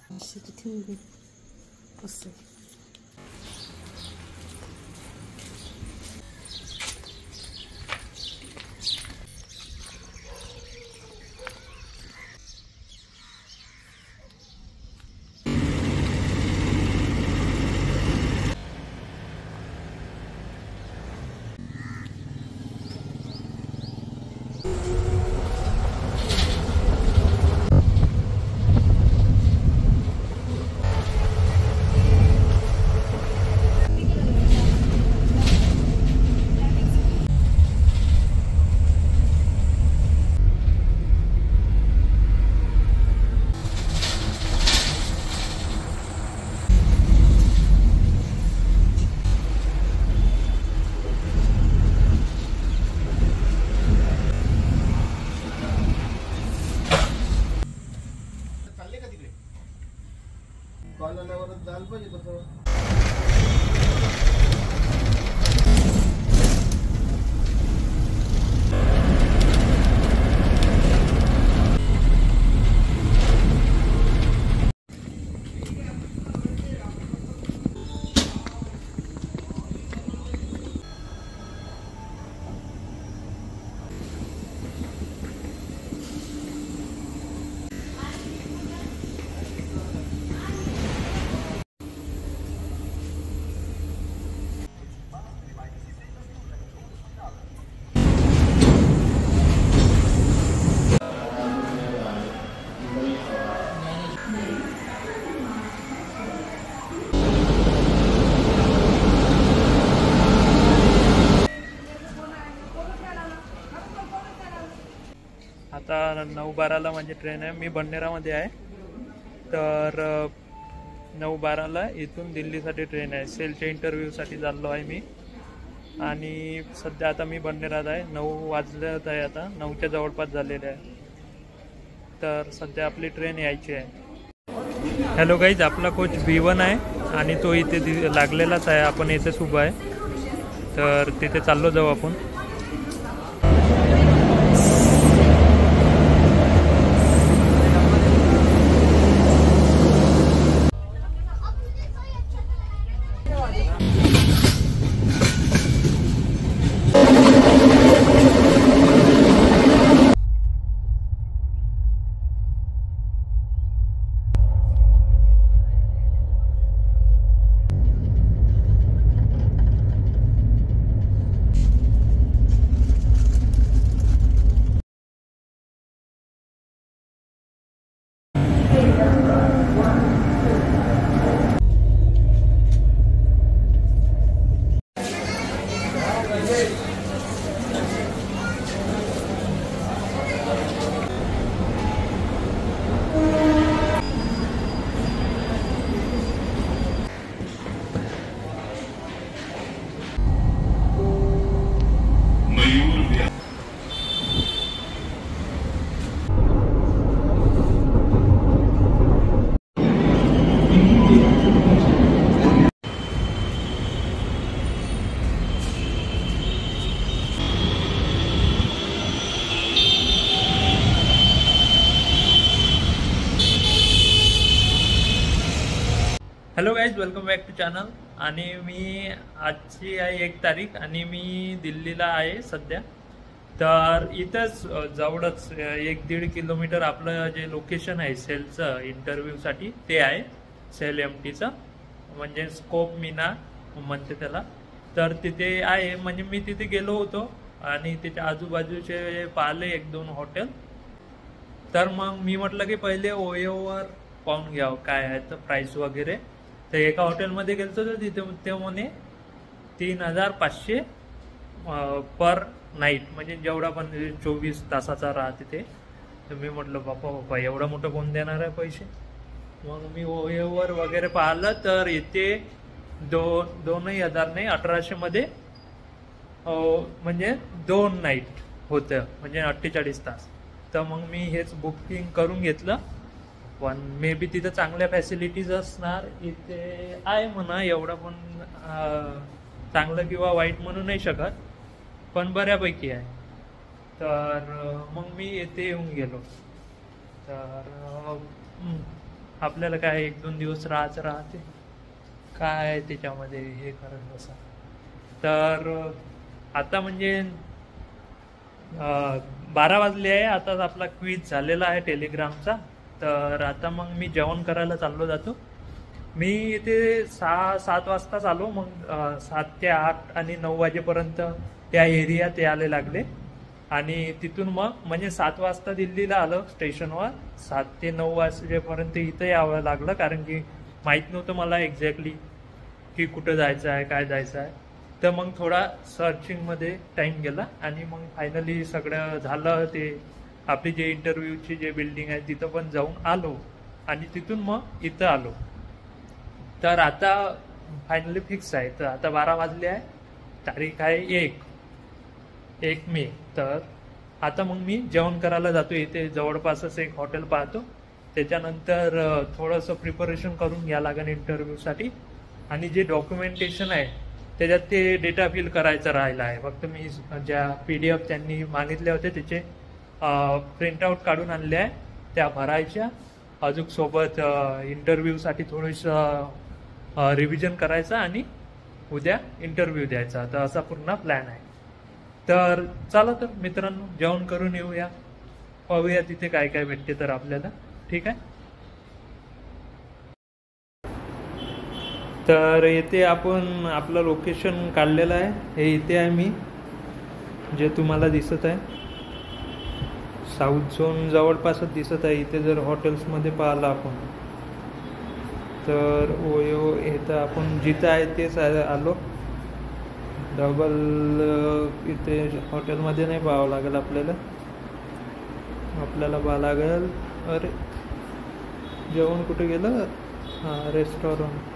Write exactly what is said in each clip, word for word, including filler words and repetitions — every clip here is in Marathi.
시티팅글 버스. आता नऊ बाराला माझी ट्रेन आहे. मी बंडेरामध्ये आहे. तर नऊ बाराला इथून दिल्लीसाठी ट्रेन आहे. सेलच्या इंटरव्ह्यूसाठी चाललो आहे मी. आणि सध्या आता मी बंडेरात आहे. नऊ वाजल्यात आहे. आता नऊच्या जवळपास झालेले आहे. तर सध्या आपली ट्रेन यायची आहे. हॅलो गाईज, आपला कोच बी वन आहे आणि तो इथे लागलेलाच आहे. आपण इथेच उभा आहे. तर तिथे चाललो जाऊ आपण. Hello guys, welcome back to channel. आणि मी आजची आहे एक तारीख आणि मी दिल्लीला आहे सध्या. तर इथंच जवळच एक दीड किलोमीटर आपलं जे लोकेशन आहे सेलचं इंटरव्ह्यूसाठी ते आहे. सेल एम टीचं म्हणजे स्कोप मीना म्हणते त्याला. तर तिथे आहे. म्हणजे मी तिथे गेलो होतो आणि तिथे आजूबाजूचे पाहिले एक दोन हॉटेल. तर मग मी म्हटलं की पहिले ओयोवर पाहून घ्यावं काय आहे तर प्राईस वगैरे. तर एका हॉटेलमध्ये गेलतो तर तिथे ते म्हणे तीन हजार पाचशे पर नाईट, म्हणजे जेवढा पण चोवीस तासाचा राहते ते. तर मी म्हटलं बापा बापा एवढा मोठं कोण देणार आहे पैसे. मग मी ओयोवर वगैरे पाहिलं तर इथे दो दोनही हजार नाही अठराशे मध्ये म्हणजे दोन नाईट होतं, म्हणजे अठ्ठेचाळीस तास. तर मग मी हेच बुकिंग करून घेतलं. पण मे बी तिथं चांगल्या फॅसिलिटीज असणार. इथे आहे म्हणा, एवढं पण चांगलं किंवा वाईट म्हणू नाही शकत, पण बऱ्यापैकी आहे. तर मग मी येथे येऊन गेलो. तर आपल्याला काय एक दोन दिवस राहायचं राहते, काय त्याच्यामध्ये हे करत बसा. तर आता म्हणजे बारा वाजले आहे. आता आपला क्विज झालेला आहे टेलिग्रामचा. तर आता मग मी जेवण करायला चाललो जातो. मी इथे सहा सात वाजताच आलो. मग सात ते आठ आणि नऊ वाजेपर्यंत त्या एरियात यायला लागले. आणि तिथून मग म्हणजे सात वाजता दिल्लीला आलो स्टेशनवर. सात ते नऊ वाजेपर्यंत इथं यावं लागलं, कारण की माहीत नव्हतं मला एक्झॅक्टली की कुठं जायचं आहे, काय जायचं आहे. तर मग थोडा सर्चिंगमध्ये टाईम गेला आणि मग फायनली सगळं झालं. ते आपली जे इंटरव्ह्यूची जे बिल्डिंग आहे तिथं पण जाऊन आलो आणि तिथून मग इथं आलो. तर आता फायनली फिक्स आहे. तर आता बारा वाजले आहे, तारीख आहे एक एक मे. तर आता मग मी जेवण करायला जातो. इथे जवळपासच एक हॉटेल पाहतो. त्याच्यानंतर थोडंसं प्रिपरेशन करून घ्या लागेल इंटरव्ह्यूसाठी. आणि जे डॉक्युमेंटेशन आहे त्याच्यात ते डेटा फिल करायचं राहिलं आहे. फक्त मी ज्या पी डी एफ त्यांनी मागितले होते त्याचे प्रिंटआउट काढून आणले आहे, त्या भरायच्या. अजून सोबत इंटरव्ह्यूसाठी थोडंसं रिव्हिजन करायचं आणि उद्या इंटरव्ह्यू द्यायचा. तर असा पूर्ण प्लॅन आहे. तर चला तर मित्रांनो, जेवण करून येऊया, पाहूया तिथे काय काय भेटते तर आपल्याला. ठीक आहे. तर येथे आपण आपलं लोकेशन काढलेलं आहे. हे इथे आहे मी, जे तुम्हाला दिसत आहे साऊथ झोन जवळपासच दिसत आहे. इथे जर हॉटेल्समध्ये पाहिलं आपण तर ओयो इथं आपण जिथं आहे तेच आलो. डबल इथे हॉटेलमध्ये नाही पाहावं लागेल आपल्याला. आपल्याला पाहावं लागेल. अरे जेवण कुठे गेलं? हां, रेस्टॉरंट.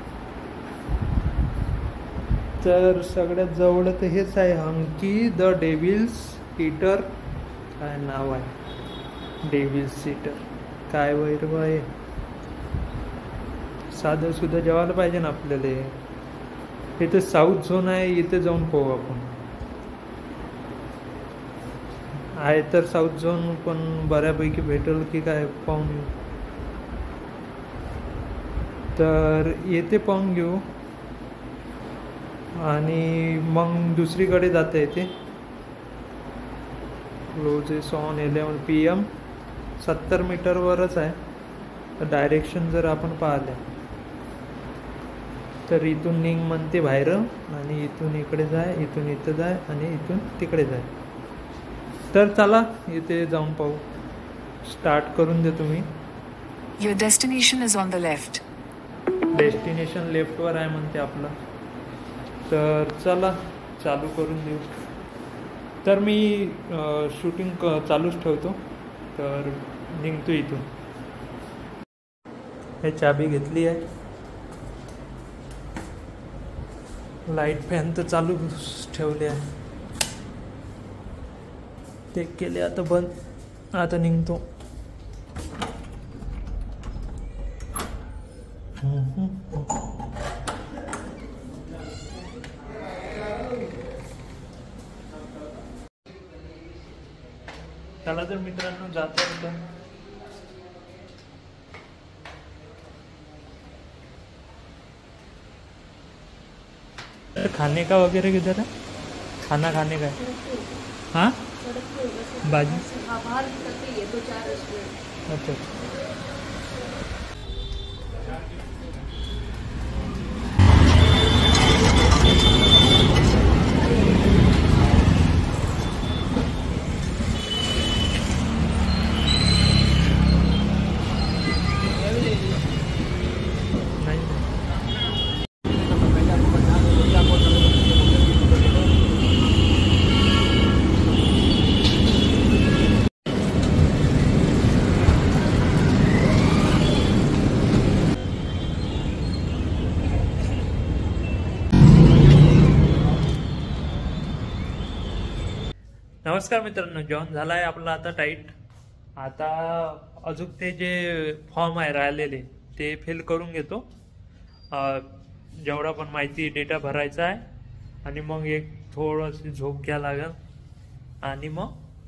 तर सगळ्यात जवळ तर हेच आहे, हंकी द डेव्हिल्स ईटर. काय नाव आहे, डेव्हिल्स ईटर. काय वैर आहे, साधं सुद्धा जेवायला पाहिजे ना आपल्याला. इथे साऊथ झोन आहे, इथे जाऊन पाहू आपण. आहे तर साऊथ झोन पण बऱ्यापैकी भेटेल की काय पाहून घेऊ. तर येथे पाहून घेऊ आणि मग दुसरीकडे जाता येते. Closes on eleven P M. सत्तर मीटरवरच आहे. तर डायरेक्शन जर आपण पाहिलं तर इथून निघ म्हणते बाहेर आणि इथून इकडे जाय, इथून इथं जाय आणि इथून तिकडे जाय. तर चला इथे जाऊन पाहू. स्टार्ट करून दे तुम्ही. Your destination is on the left. Destination लेफ्टवर आहे म्हणते आपलं. तर चला चालू करून देऊ. तर मी शूटिंग क चालूच ठेवतो. तर निघतो इथून. हे चाबी घेतली आहे. लाईट फॅन तर चालू ठेवले आहे, ते केले आता बंद. आता निघतो. चला तर मित्रांनो जातो आता. खाने का वगैरह किधर है? खाना खाने का है? हाँ, बाजी. अच्छा. नमस्कार मित्रांनो, जेवण झालं आहे आपलं आता टाईट. आता अजून ते जे फॉर्म आहे राहिलेले ते फिल करून घेतो. जेवढा पण माहिती डेटा भरायचा आहे आणि मग एक थोडंशी झोप घ्या लागेल आणि मग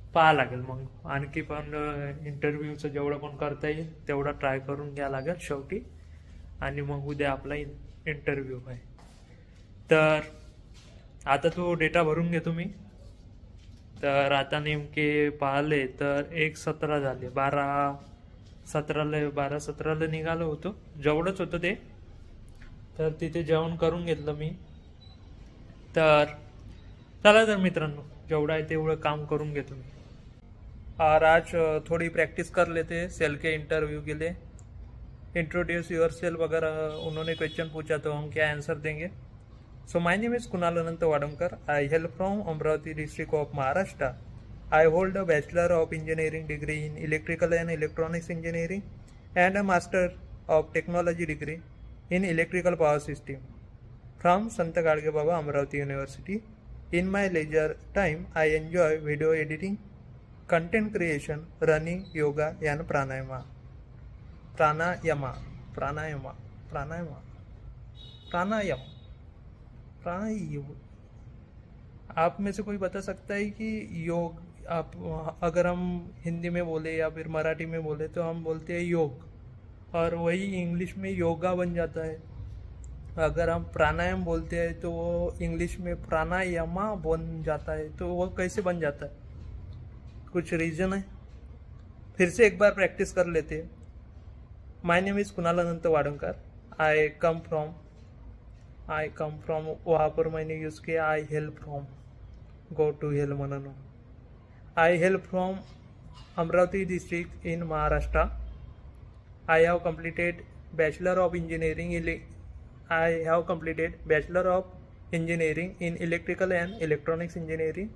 पाहा लागेल. मग आणखी पण इंटरव्ह्यूचं जेवढं पण करता येईल तेवढं ट्राय करून घ्या लागेल शेवटी. आणि मग उद्या आपला इंटरव्ह्यू आहे. तर आता तो डेटा भरून घेतो मी. तर आता नेमके पाहिले तर एक सतरा झाले. बारा सतराला बारा सतराला निघालो होतो, जेवढंच होतं ते. तर तिथे जेवण करून घेतलं मी. तर चला तर मित्रांनो, जेवढं आहे तेवढं काम करून घेतो मी. और आज थोड़ी प्रैक्टिस कर लेते सेल के इंटरव्यू के लिए. इंट्रोड्यूस योर सेल वगैरह उन्होंने क्वेश्चन पूछा तो हम क्या आंसर देंगे. So my name is Kunal Anant Wadamkar. I hail from Amravati district of Maharashtra. I hold a Bachelor of Engineering degree in Electrical and Electronics Engineering and a Master of Technology degree in Electrical Power System from Sant Gadge Baba Amravati University. In my leisure time, I enjoy video editing, content creation, running, yoga and pranayama. Pranayama, pranayama, pranayama, pranayam, pranayam. आप में से कोई बता सकता है कि योग आप अगर हम हिंदी में बोले या फिर मराठी में बोले तो हम बोलते हैं योग, और वही इंग्लिश में योगा बन जाता है. अगर हम प्राणायाम बोलते हैं तो वो इंग्लिश में प्राणायामा बन जाता है. तो वो कैसे बन जाता है, कुछ रीजन है? फिर से एक बार प्रैक्टिस कर लेते हैं. My name is Kunal Anant Wadamkar. I come from I come from वहाँ पर मैंने यूज़ किया I hail from, go to hail म्हणून. I hail from Amravati district in Maharashtra. I have completed Bachelor of Engineering. I have completed Bachelor of Engineering in Electrical and Electronics Engineering.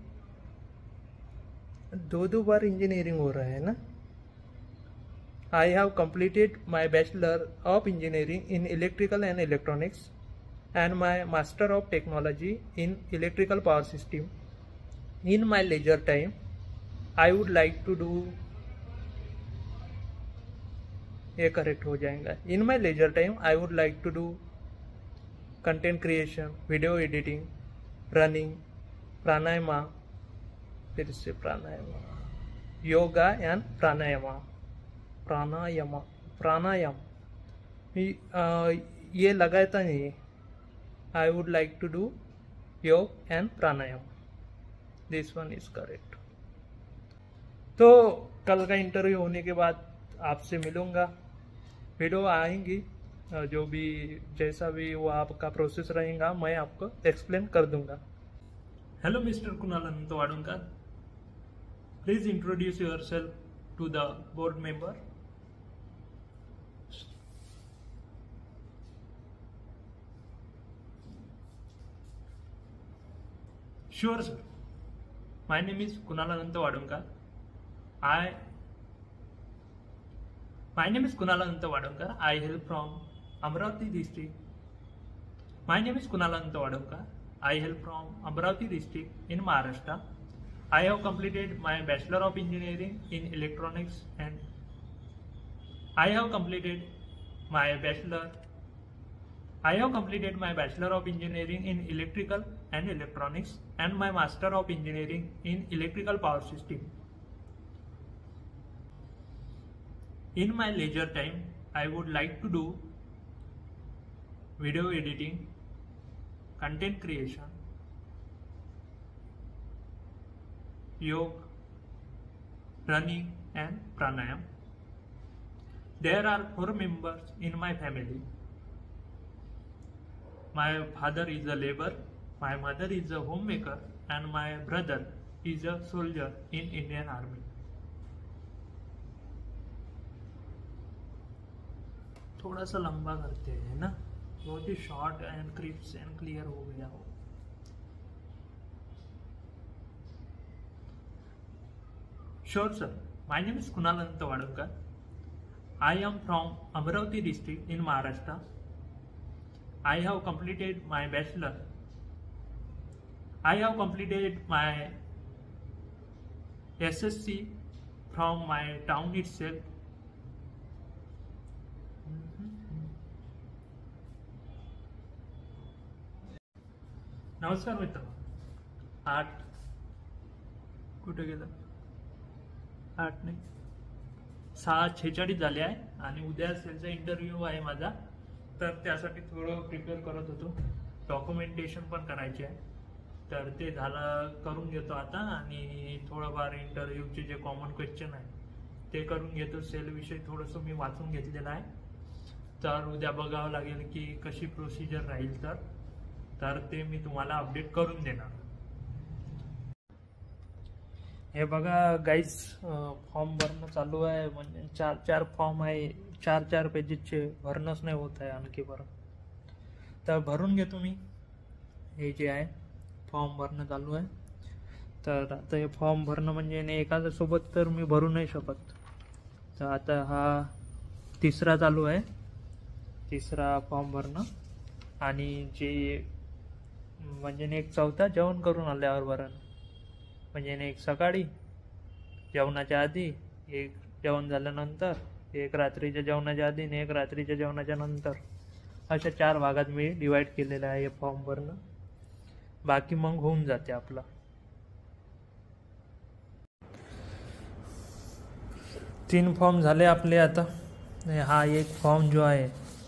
दो दो बार इंजीनियरिंग हो रहा है ना. I have completed my Bachelor of Engineering in Electrical and Electronics and my Master of Technology in Electrical Power System. In my leisure time, I would like to do, ये करेक्ट हो जाएगा. In my leisure time, I would like to do content creation, video editing, running, pranayama, फिर से प्राणायाम, योगा एंड प्राणायामा, प्राणायामा, प्राणायाम. ये लगाता नहीं. I would like to do yoga and pranayama. This one is correct. तो कल का इंटरव्यू होने के बाद आपसे मिलूंगा. वीडियो आएंगी, जो भी जैसा भी वो आपका प्रोसेस रहेगा मैं आपको एक्सप्लेन कर दूंगा. Hello mister Kunal Anant Wadamkar. Please introduce yourself to the board member. Sure sir. My name is Kunal Anant Wadamkar. I my name is Kunal Ananta Wadamkar. I hail from Amravati district. My name is Kunal Ananta Wadamkar. I hail from Amravati district in Maharashtra. I have completed my Bachelor of Engineering in Electronics and I have completed my Bachelor I have completed my Bachelor of Engineering in Electrical and Electronics and my Master of Engineering in Electrical Power System. In my leisure time, I would like to do video editing, content creation, yoga, running and pranayam. There are four members in my family. My father is a laborer, my mother is a homemaker and my brother is a soldier in Indian Army. थोड़ा सा लंबा करते हैं ना, बहुत ही short and crisp and clear हो गया हो. Sure sir. My name is Kunal Anant Wadamkar. I am from Amravati district in Maharashtra. I have completed my bachelor. I have completed my S S C from my town itself. नमस्कार मित्र. आठ कुठे गेलं. आठ नाही सहा छेचाळीस झाले आहे आणि उद्या सेलचा इंटरव्ह्यू आहे माझा, तर त्यासाठी थोडं प्रिपेअर करत होतो. डॉक्युमेंटेशन पण करायचे आहे, तर ते झालं करून घेतो आता. आणि थोडंफार इंटरव्ह्यूचे जे कॉमन क्वेश्चन आहे ते करून घेतो. सेलविषयी थोडंसं मी वाचून घेतलेलं आहे, तर उद्या बघावं लागेल की कशी प्रोसिजर राहील. तर तर ते मी तुम्हाला अपडेट करून देणार. हे बघा गाईज, फॉर्म भरणं चालू आहे. म्हणजे चार चार फॉर्म आहे, चार चार पेजेसचे, भरणंच नाही होत आहे आणखी बरं. तर भरून घेतो मी. हे जे आहे फॉर्म भरणं चालू आहे. तर आता हे फॉर्म भरणं म्हणजे नाही एखाद्या सोबत तर मी भरू नाही शकत. तर आता हा तिसरा चालू आहे, तिसरा फॉर्म भरणं. आणि जे म्हणजे एक चौथा जेवण करून आल्यावर भरण, म्हणजे एक सकाळी जेवणाच्या आधी, एक जेवण झाल्यानंतर, एक रात्रीच्या जेवणाच्या आधी आणि एक रात्रीच्या जेवणाच्या नंतर, अशा चार भागात मी डिवाइड केलेलं आहे हे फॉर्म भरणं. बाकी मग होऊन जाते आपला. तीन फॉर्म झाले आपले आता. हा एक फॉर्म जो आहे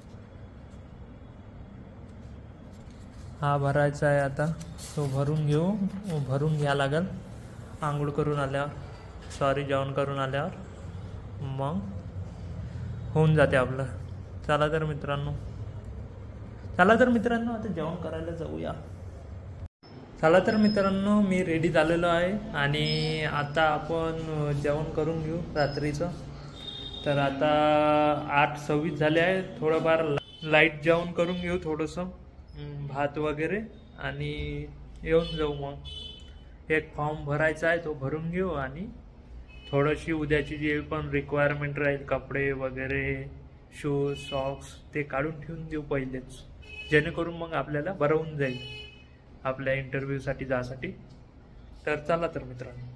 हा भरायचा आहे आता, तो भरून घेऊ. भरून घ्या लागेल आंघोळ करून आल्यावर, सॉरी जेवण करून आल्यावर, मग होऊन जाते आपलं. चला तर मित्रांनो चला तर मित्रांनो आता जेवण करायला जाऊया. चला तर मित्रांनो मी रेडी झालेलो आहे आणि आता आपण जेवण करून घेऊ रात्रीचं. तर आता आठ सव्वीस झाले आहे. थोडंफार लाईट जेवण करून घेऊ, थोडंसं भात वगैरे, आणि येऊन जाऊ. मग एक फॉर्म भरायचा आहे, तो भरून घेऊ आणि थोडीशी उद्याची जी पण रिक्वायरमेंट राहील, कपडे वगैरे, शूज, सॉक्स, ते काढून ठेवून देऊ पहिलेच, जेणेकरून मग आपल्याला बरं होऊन जाईल आपल्या इंटरव्ह्यूसाठी जासाठी. तर चला तर मित्रांनो.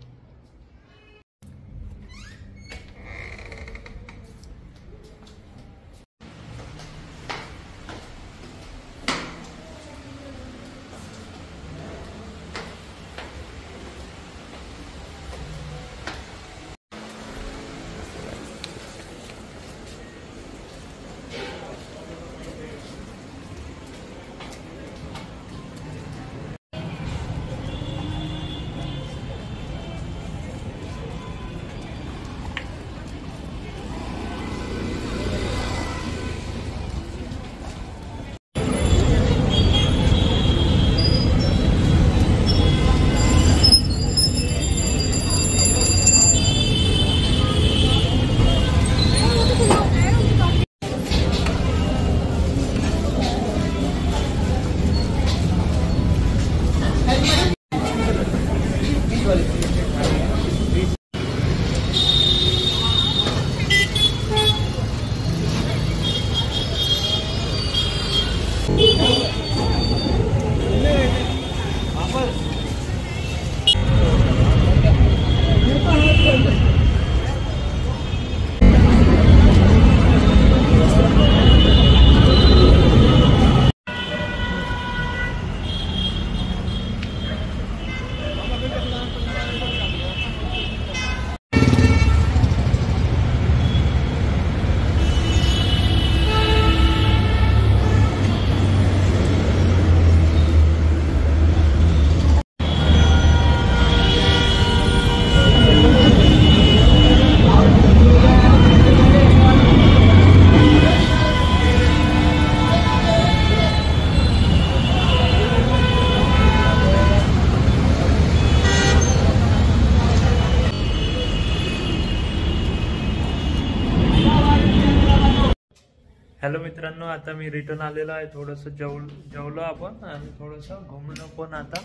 हॅलो मित्रांनो, आता मी रिटर्न आलेलो आहे. थोडंसं जेव जेवलो आपण आणि थोडंसं घुमलो पण आता.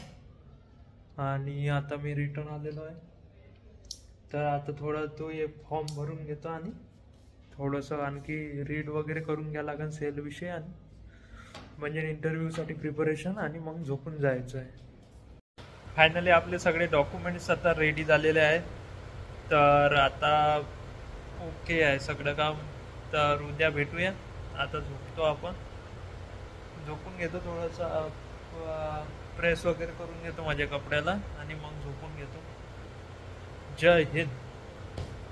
आणि आता मी रिटर्न आलेलो आहे. तर आता थोडं तो एक फॉर्म भरून घेतो आणि थोडंसं आणखी रीड वगैरे करून घ्या लागेल सेल विषय, आणि म्हणजे इंटरव्ह्यूसाठी प्रिपरेशन, आणि मग झोपून जायचं आहे. फायनली आपले सगळे डॉक्युमेंट्स आता रेडी झालेले आहेत. तर आता ओके आहे सगळं काम. तर उद्या भेटूया. आता झोपतो आपण, झोपून घेतो, थोडंसं प्रेस वगैरे करून घेतो माझ्या कपड्याला आणि मग झोपून घेतो. जय हिंद.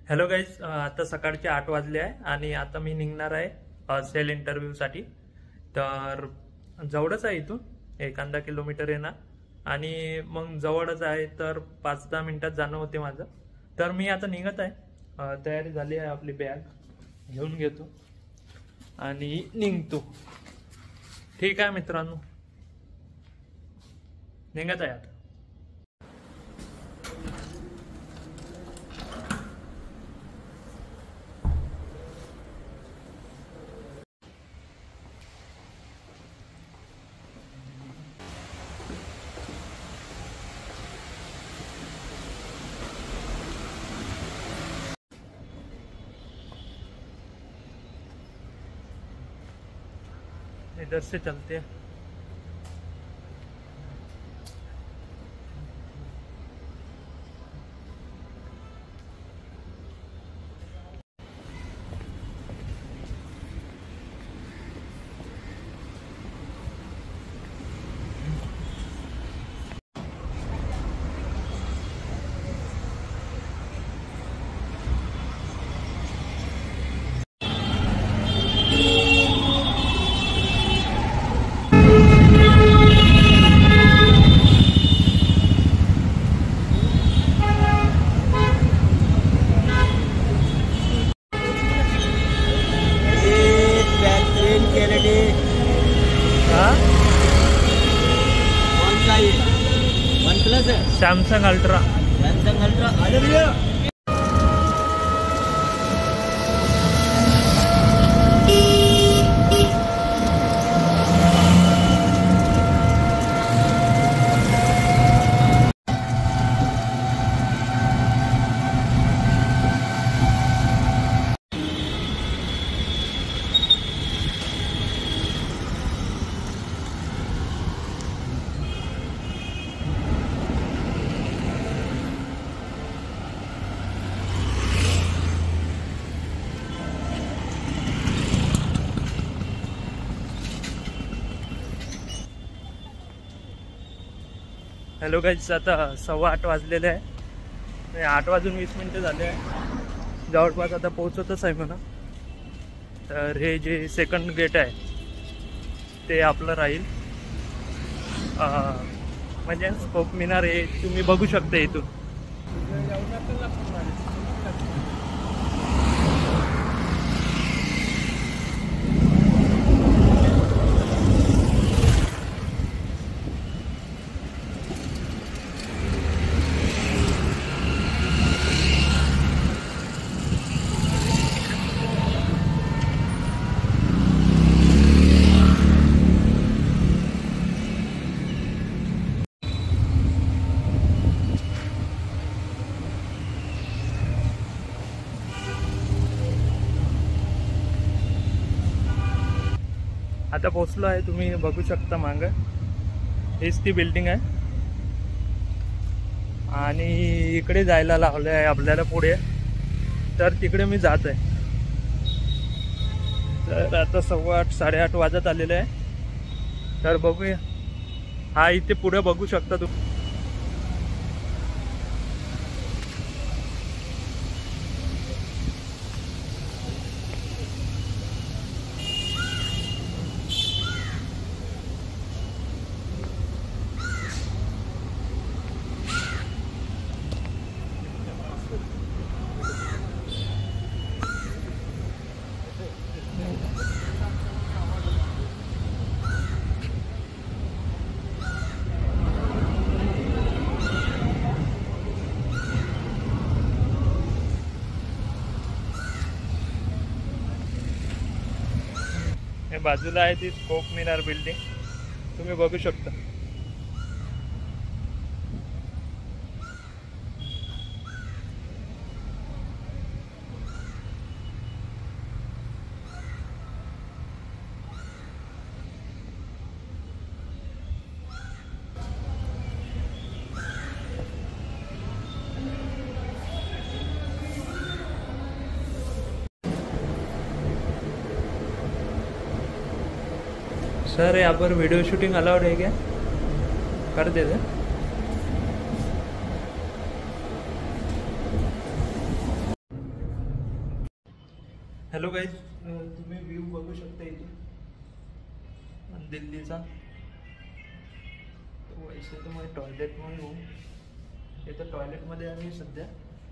हॅलो गाईज, आता सकाळचे आठ वाजले आहे आणि आता मी निघणार आहे सेल इंटरव्ह्यूसाठी. तर जवळच आहे इथून, एक अर्धा किलोमीटर येणार आणि मग जवळच आहे तर पाच दहा मिनिटात जाणं होते माझं. तर मी आता निघत आहे. तयारी झाली आहे, आपली बॅग घेऊन घेतो आणि निघतो. ठीक आहे मित्रांनो, निघत आहे आता. इधर से चलते हैं. Samsung ultra. सैमसंग अल्ट्रा आ भैया. हॅलो गाईज, आता सव्वा आठ वाजलेले आहे. आठ वाजून वीस मिनटं झाले आहे. जवळपास आता पोहोचतच आहे म्हणा. तर हे जे सेकंड गेट आहे ते आपलं राहील. म्हणजे स्कोप मिनार हे तुम्ही बघू शकता इथून. आता पोचलो आहे, तुम्ही बघू शकता मागं. हीच ती बिल्डिंग आहे आणि इकडे जायला लावलं आहे आपल्याला पुढे. तर तिकडे मी जात आहे. तर आता सव्वा आठ साडेआठ वाजत आलेले आहे. तर बघूया. हा इथे पुढे बघू शकता तुम्ही. बाजूला आहे ती स्कोप मिनार बिल्डिंग, तुम्ही बघू शकता. सर यहाँ पर वीडियो शूटिंग अलाउड है क्या? कर देते. हॅलो गाईज, तुम्ही व्ह्यू बघू शकता इथे आणि दिल्लीचा. तो वैसे तो मैं टॉयलेट में हूँ. इथं टॉयलेटमध्ये आम्ही सध्या,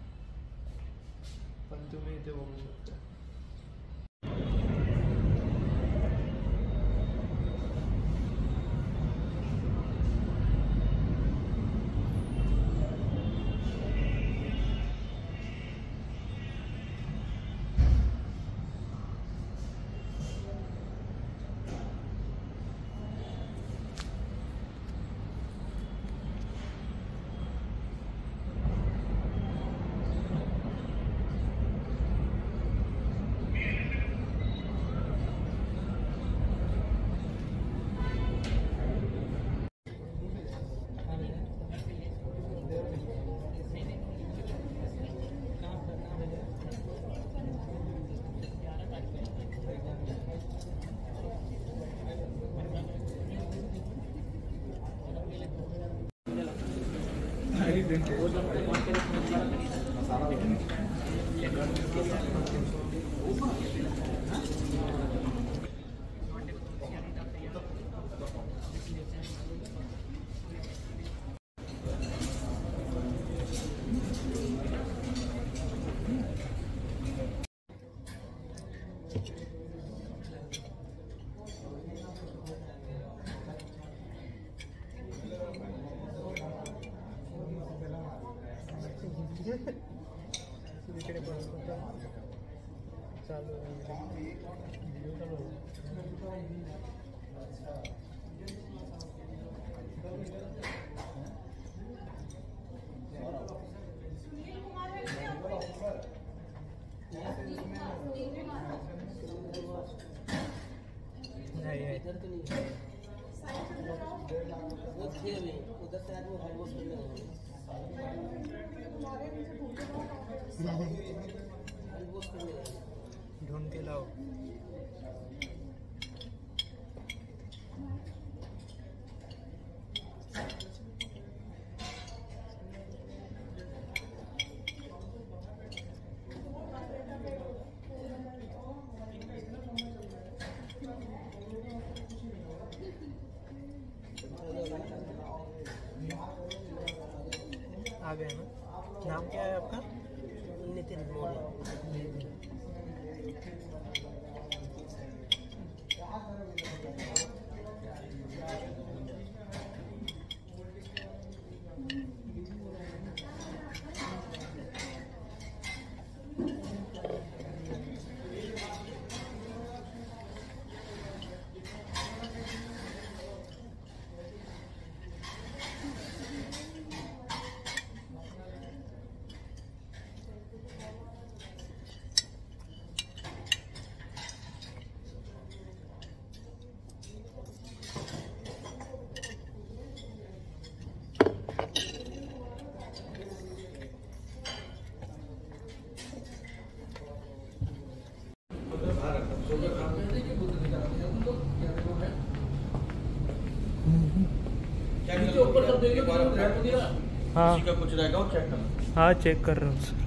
पण तुम्ही इथे बघू शकता. ढूंढ के लाओ. आ गए ना. नाम क्या है आपका? नितिन मोदी. हाँ कुछ रहेगा वो चेक करना. हाँ चेक कर रहा हूँ सर.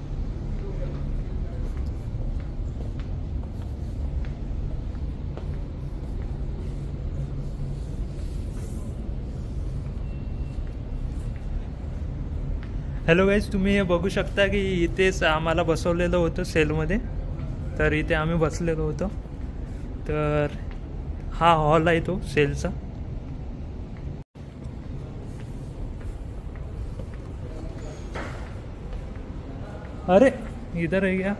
हॅलो गाईज, तुम्ही हे बघू शकता की इथेच आम्हाला बसवलेलं होतं सेलमध्ये. तर इथे आम्ही बसलेलो होतो. तर हा हॉल आहे तो सेलचा. अरे इधर है क्या?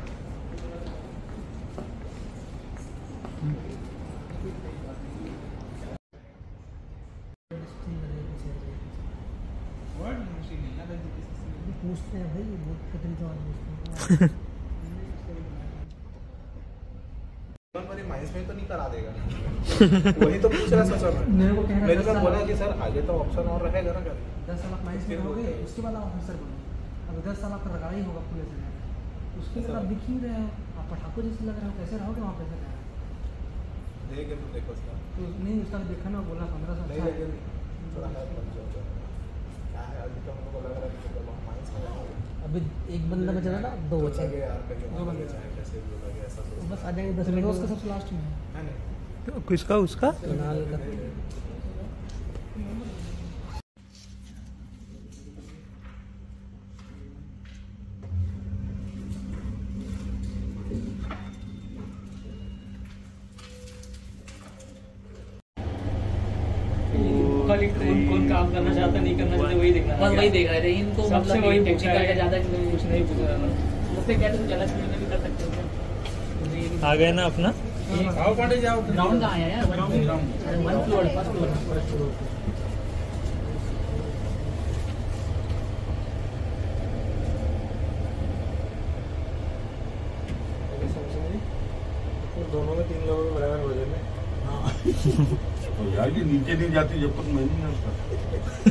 पूछते हैं भाई, बहुत कठिन सवाल पूछते हैं. माइनस में तो नहीं करा देगा. वही तो पूछ रहा है सर. मेरे को कह मैंने तो बोला कि सर आगे तो ऑप्शन और रहेगा ना. कर दस साल माइनस में होगे, उसके बाद आप ऑफिसर बनो. अब दस साल आपका रगड़ा ही होगा पूरे से. उसके बाद आप दिख ही रहे हो, आप पठाको जैसे लग रहे हो. कैसे रहोगे वहाँ पे? देख देखो उसका तो नहीं, उसका देखा ना, बोला पंद्रह साल. नहीं लेकिन थोड़ा है पंच. क्या है अभी तो हमको लग रहा है कि जब हम माइंस में जाएंगे अभी एक बंदा बचा था ना, दो बचे लगे यार कहीं दो वहाँ बंदे पे जाए कैसे भी लगे ऐसा तो सोच बस आ जाएंगे दस मिनट उसका सबसे लास्ट में है। है नहीं तो किसका उसका कुणाल का कौन कौन काम करना चाहता नहीं करना चाहता वही देखना बस वही देख रहे थे इनको सबसे मतलब वही टेक्निकल पूछा है। का ज्यादा कुछ नहीं पूछा मुझसे क्या तुम गलत चीजें भी कर सकते हो क्या? आ गए ना अपना आओ पांडे जाओ ग्राउंड कहाँ है यार? ग्राउंड ग्राउंड अरे one floor first floor first floor दोनों में तीन लोगों को बराबर हो जाए तो यार ये नीचे नहीं जाती जब तक मैं नहीं आता।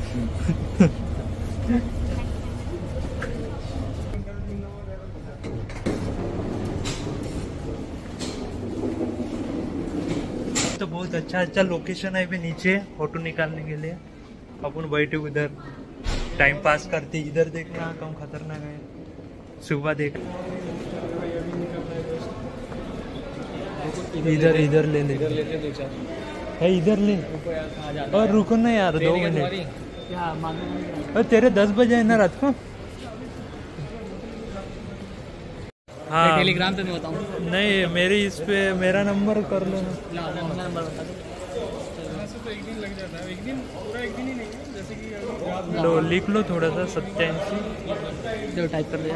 तो बहुत अच्छा अच्छा लोकेशन है भी नीचे फोटो निकालने के लिए। अपन बैठे उधर टाइम पास करते, इधर देखना कम खतरनाक है, सुबह देख इधर इधर ले ले इधर लेते दो चार है इधर ले ऊपर यार कहाँ जाना और रुको ना यार दो ट्रेनिंग है मिनट। तुम्हारी? क्या मालूम और तेरे दस बजे है ना रात को? हाँ टेलीग्राम पे मैं बताऊँ नहीं मेरी इस पे मेरा नंबर कर लो ना। ला अपना नंबर बता दो तो एक दिन लग जाता है एक दिन पूरा एक दिन ही नहीं है जैसे कि अभी रात लो लिख लो थोड़ा सा सत्यासी। जो टाइप कर दिया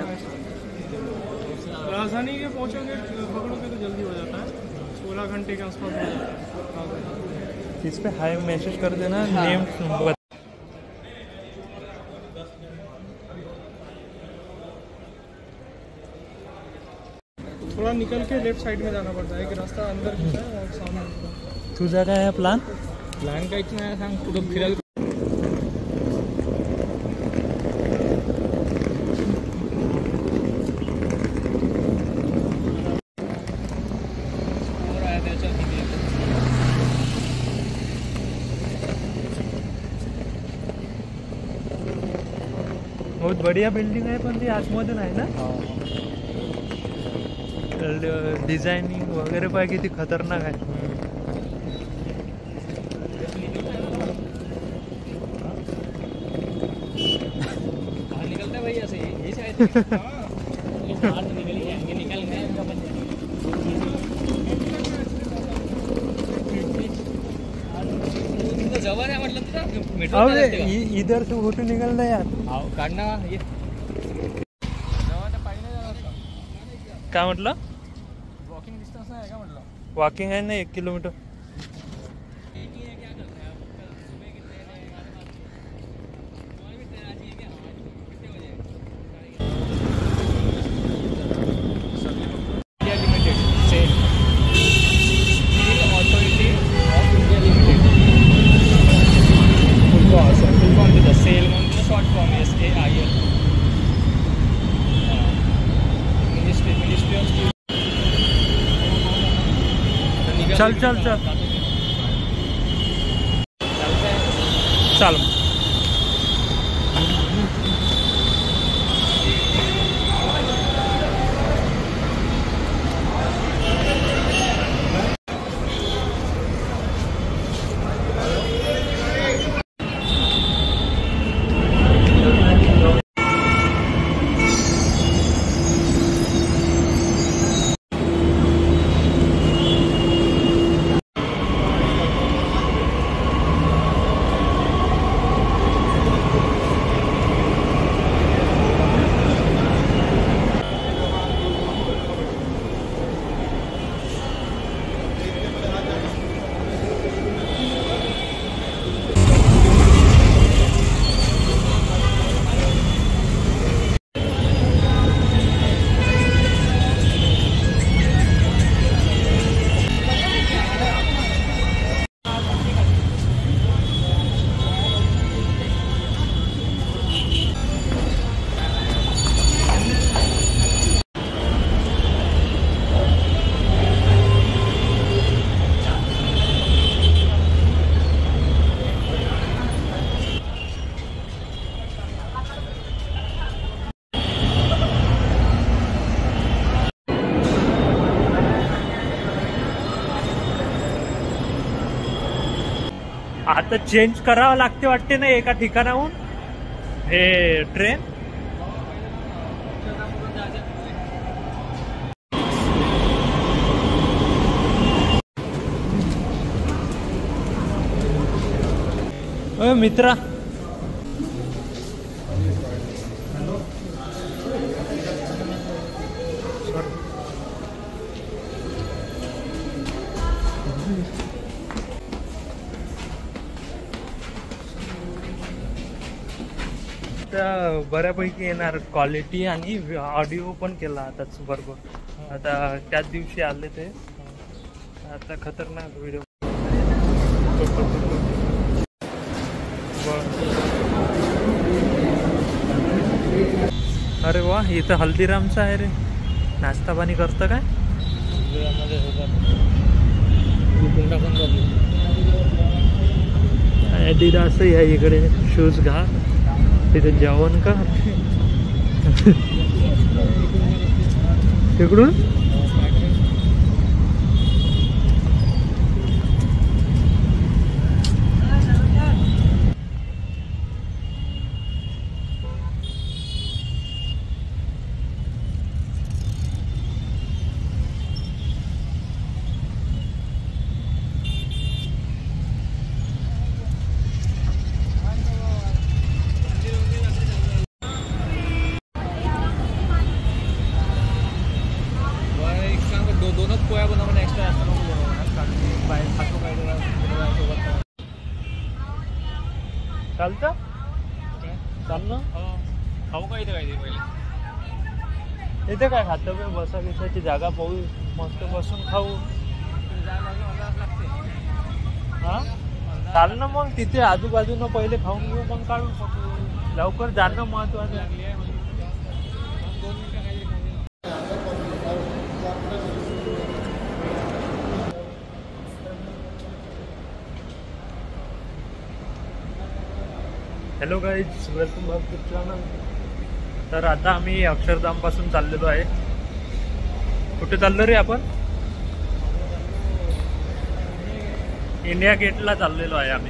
राजधानी के पहुंचोगे पकड़ोगे तो जल्दी हो जाता है सोलह घंटे के आसपास हो जाता है। इस पे हाई मैसेज कर देना हाँ। नेम। थोड़ा निकल के लेफ्ट साइड में जाना पड़ता है एक रास्ता अंदर घुसा है और सामने तुझा काय है प्लान? प्लान का इतना है सांग कुठं फिरायला बहुत बढ़िया बिल्डिंग आहे पण ती आतमधून आहे ना डिझायनिंग वगैरे पाय किती खतरनाक आहे. बाहर निकलता है भाई ऐसे यही से आए थे ये बाहर तो निकल ही जाएंगे निकल गए इनका बन जाएंगे तो जवळ आहे म्हटलं तर मेट्रो अबे इ- इधर से फोटो निकल रहा यार. काढ ना ये काय म्हटलं? वॉकिंग डिस्टन्स नाही आहे का म्हटलं वॉकिंग आहे ना एक kilometre. India limited SAIL steel authority of India limited full form sir full form तिथं सेल म्हणून short form S A I L ministry ministry of steel चल चल चल चल. आता चेंज करावं लागते वाटते ना एका ठिकाणाहून हे ट्रेन. अ मित्रा बऱ्यापैकी येणार क्वालिटी आणि ऑडिओ पण केला आताच बरोबर. आता त्याच दिवशी आले ते आता खतरनाक व्हिडिओ. अरे वा इथं हल्दीरामचं आहे रे. नाश्ता पाणी करतं काय? ॲडिडास आहे इकडे शूज घा. तिथे जेवण का तिकडून दोनच पोळ्या बनवून एक्स्ट्रा जास्त नको बनवणार. बाहेर खातो काय सोबत चालतं चाललं. खाऊ का इथे काय ते पहिले इथे काय खातं बे बसा बिसाची जागा पाहू मस्त बसून खाऊ. हा चाल ना मग तिथे आजूबाजूनं पहिले खाऊन घेऊ मग काढू शकू. लवकर जाणं महत्वाचं आहे. Hello guys welcome back to channel. तर आता आम्ही अक्षरधाम पासून चाललेलो आहे. कुठे चाललो रे आपण? इंडिया गेटला चाललेलो आहे आम्ही.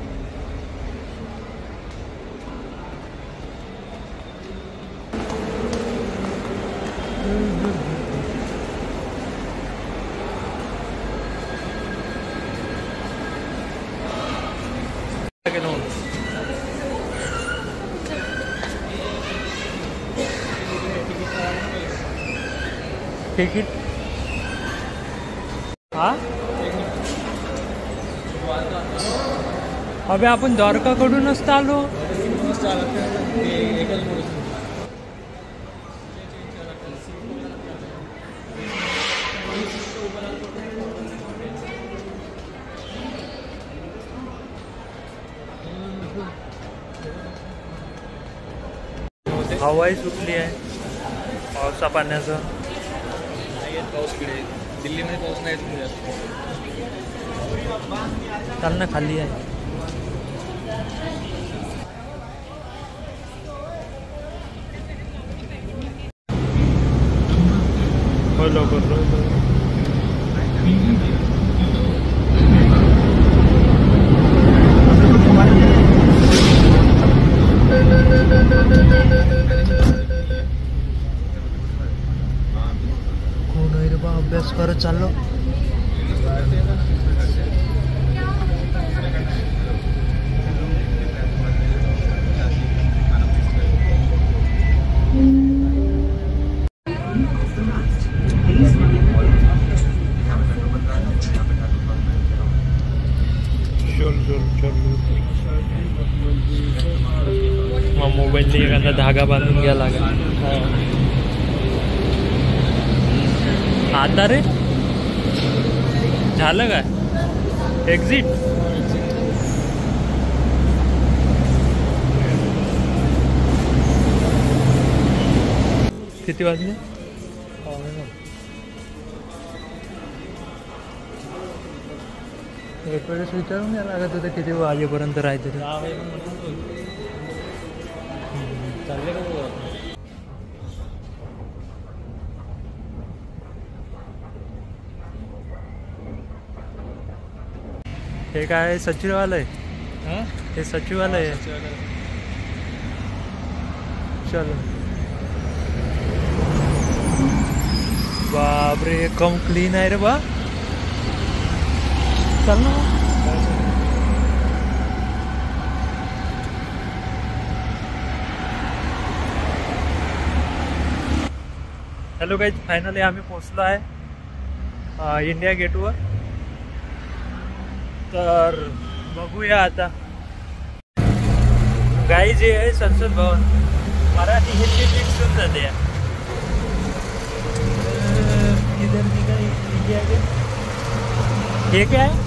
तिकीट हा अबे आपण द्वारकाकडूनच आलो. हवाई सुटली आहे पावसा पाण्याचं. पाऊस इकडे दिल्लीमध्ये पाऊस नाही तुम्ही चाल ना खाली आहे. अभ्यास करत चाललो. मग मोबाईलने एखादा धागा बांधून घ्या लागेल. आता रे झालं काय एक्झिट? किती वाजले? एक वेळेस विचारून घ्या लागत होतं किती वाजेपर्यंत राहायचं ते. चालले का? हे काय सचिनवालं आहे. हाँ हे सचिवालय आहे. चलो बापरे कम क्लीन आहे रे बा. चल ना. हॅलो गाईज, फायनली आम्ही पोचलो आहे इंडिया गेटवर. तर बघूया आता. गाईज हे आहे संसद भवन. मराठी हिंदी मिक्स होऊन जाते. इधर निकल इंडिया गेट. ये क्या है?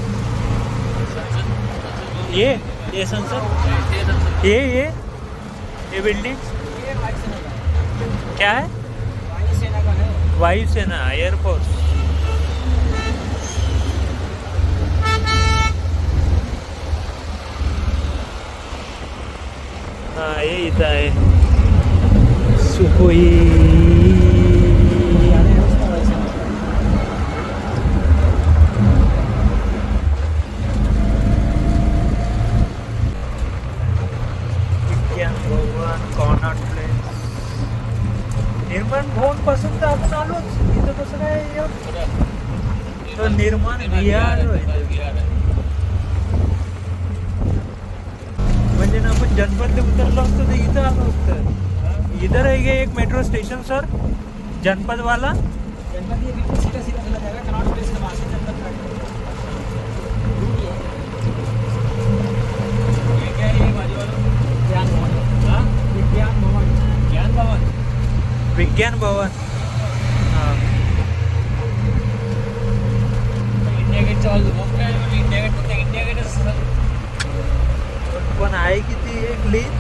ये ये संसद. ये ये ये बिल्डिंग क्या है? वायुसेना एयरफोर्स. हाँ ये इथं आहे सुखोई. विज्ञान भवन, कॉर्नर प्लेस. निर्माण भवन पासून तर आपण आलोच. इथं कसं काय? तो निर्माण विहार म्हणजे ना आपण जनपद उतरलो असतो तर इथं आलो असतं. इधर है ये एक मेट्रो स्टेशन सर, जनपद वाला. जनपद ये बिल्कुल सीधा सीधा चला जाएगा. कनॉट प्लेस से वहाँ से जनपद तक. ये क्या है? ये बाजू वाला ज्ञान भवन. हाँ विज्ञान भवन. ज्ञान भवन विज्ञान भवन. हाँ इंडिया गेट चाल इंडिया गेट कोणत्या इंडिया गेट पण आहे किती एक क्लीन.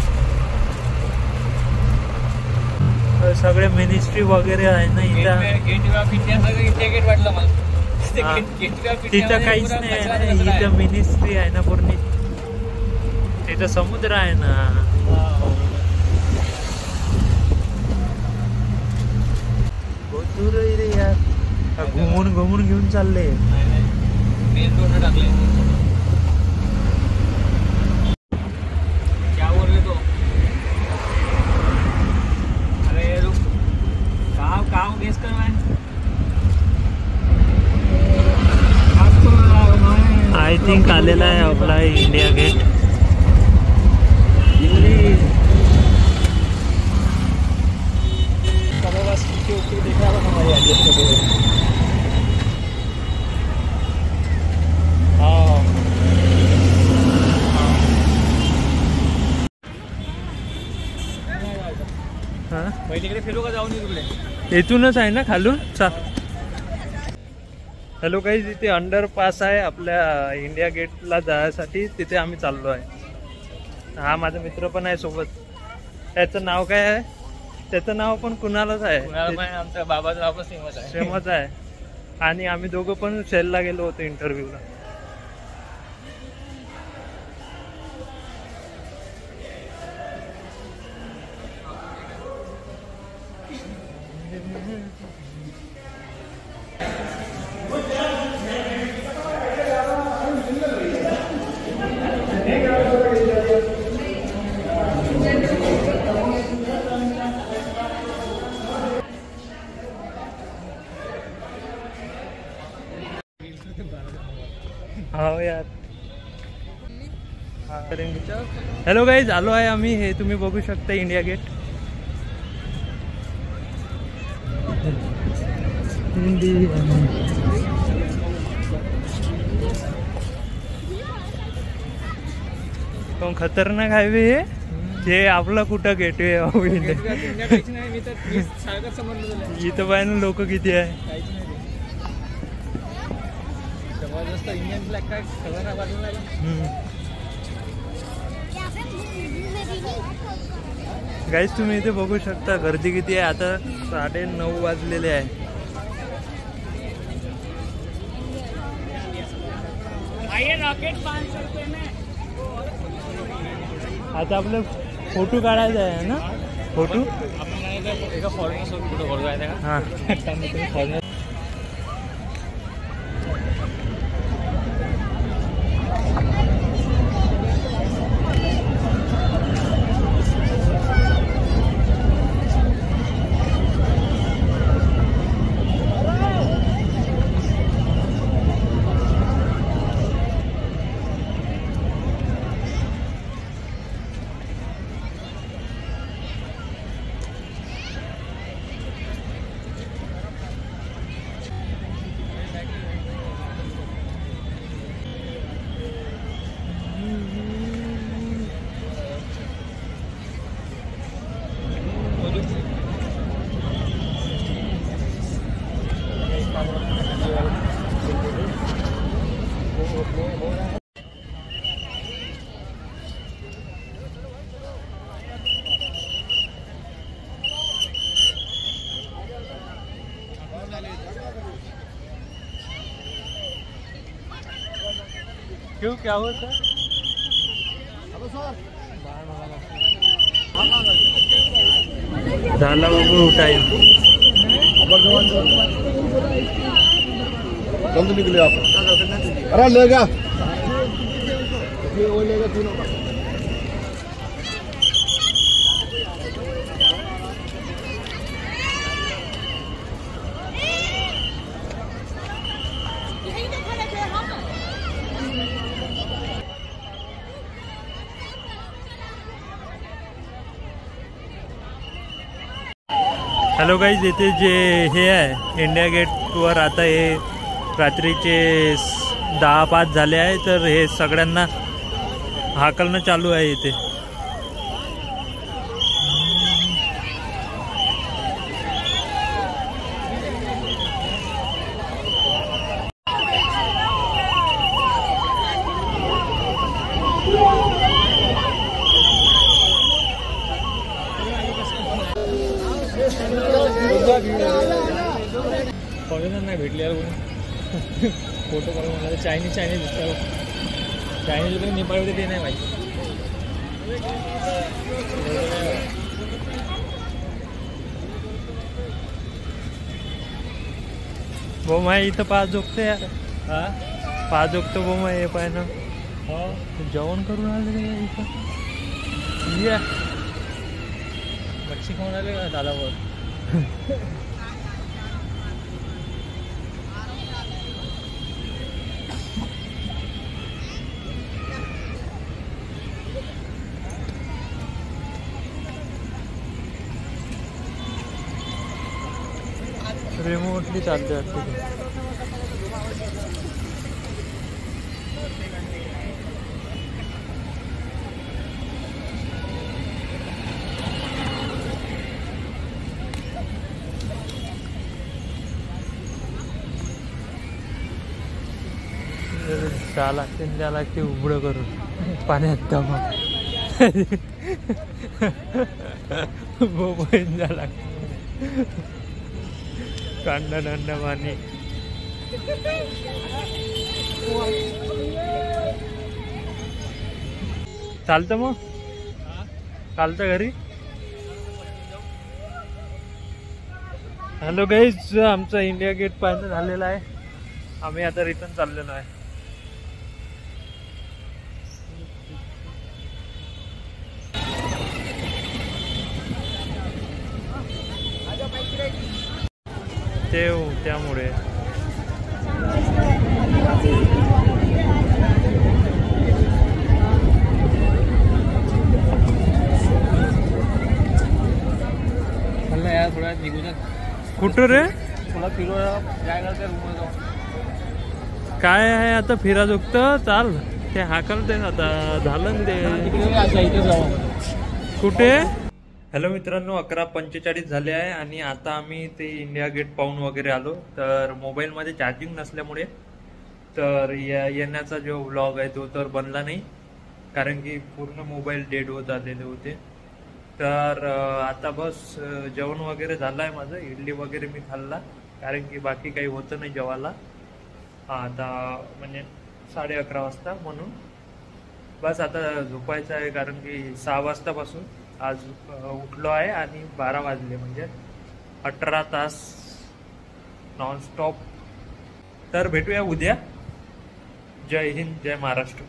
सगळे मिनिस्ट्री वगैरे आहे ना इथं. गेट ऑफ इंडिया सगळं इंडिया गेट वाटलं मला. हा. गेट ऑफ तिथं काहीच नाही आहे ना. इथं मिनिस्ट्री आहे ना पूर्ण. तिथं समुद्र आहे ना. बहुत दूर आहे रे यार. घुमून घुमून घेऊन चालले. मेन रोड टाकले. क्या बोल रहे तो? अरे रुक. कहाँ कहाँ गेस करना है? आय थिंक आलेला आहे आपला इंडिया गेट. देख रहा था हमारी एडजस्ट करते हुए. हां पहिलीकडे फिरू का जाऊन तिकडे? इथूनच आहे ना खालून. चा हॅलो काही तिथे अंडरपास आहे आपल्या इंडिया गेटला जाण्यासाठी. तिथे आम्ही चाललो आहे. हा माझा मित्र पण आहे सोबत. त्याचं नाव काय आहे? त्याचं नाव पण कुणालाच आहे. आमच्या बाबाचं नाव पण सेमच आहे. सेमच आहे. आणि आम्ही दोघं पण सेलला गेलो होतो इंटरव्ह्यूला. हो यार. हॅलो गाईज, आलो आहे आम्ही. हे तुम्ही बघू शकता इंडिया गेट. पण खतरनाक हायवे हे. जे आपला कुठं गेट आहे इथं पाय ना लोक किती आहे. इंडियन फ्लॅग काय खबर बाजूला. गाईज तुम्ही इथे बघू शकता गर्दी किती आहे. आता साडे नऊ वाजलेले आहे. आता आपलं फोटो काढायचा आहे ना. फोटो एका फॉरेनर सोबत फोटो काढायचा का? हां फॉरेनर क्यों क्या हुआ सर? झाला बाबू टाइम. जल्द निकले आप. अरे लेगा वो लेगा तीनों का. हॅलो गाईज, इथे जे हे आहे इंडिया गेटवर आता हे रात्रीचे दहा पाच झाले आहे, तर हे सगळ्यांना हाकलणं चालू आहे इथे. फॉरेनर नाही भेटले यार कोणी फोटो काढून मला चायनीज चायनीज दिसतात. चायनीज वगैरे नेपाळमध्ये ते नाही माहिती. वो माय इथं पाच झोपतो यार. हा पाच झोपतो वो माय. हे पाय ना हो जेवण करून आले का इथं? या मच्छी खाऊन आले का दादावर? रिमोटली चालते वाटते. जा लागते द्या लागते उघडं करून पाण्यात दमा बोबईन जा लागते कांदा दांडा पाणी. चालतं मग? चालतं घरी? हॅलो गाईज, आमचा इंडिया गेट पाहणं झालेला आहे. आम्ही आता रिटर्न चाललेलो आहे. ते त्यामुळे म्हणलं यार थोडा निघू जा. कुठं रे? थोडा फिरू जायला त्या रूमवर जाऊ. काय आहे आता फिरा जोगतं? चाल ते हाकलते आता. झालं ना ते. इथे जाऊ. कुठे? हॅलो मित्रांनो, अकरा पंचेचाळीस झाले आहे आणि आता आम्ही ते इंडिया गेट पाहून वगैरे आलो. तर मोबाईलमध्ये चार्जिंग नसल्यामुळे तर या येण्याचा जो व्लॉग आहे तो तर बनला नाही, कारण की पूर्ण मोबाईल डेड होत आलेले होते. तर आता बस जेवण वगैरे झालं आहे माझं. इडली वगैरे मी खाल्ला, कारण की बाकी काही होतं नाही जेवायला. आता म्हणजे साडे अकरा वाजता, म्हणून बस आता झोपायचं आहे. कारण की सहा वाजतापासून आज उठलो आहे आणि बारा वाजले, म्हणजे अठरा तास नॉनस्टॉप. तर भेटूया उद्या. जय हिंद, जय महाराष्ट्र.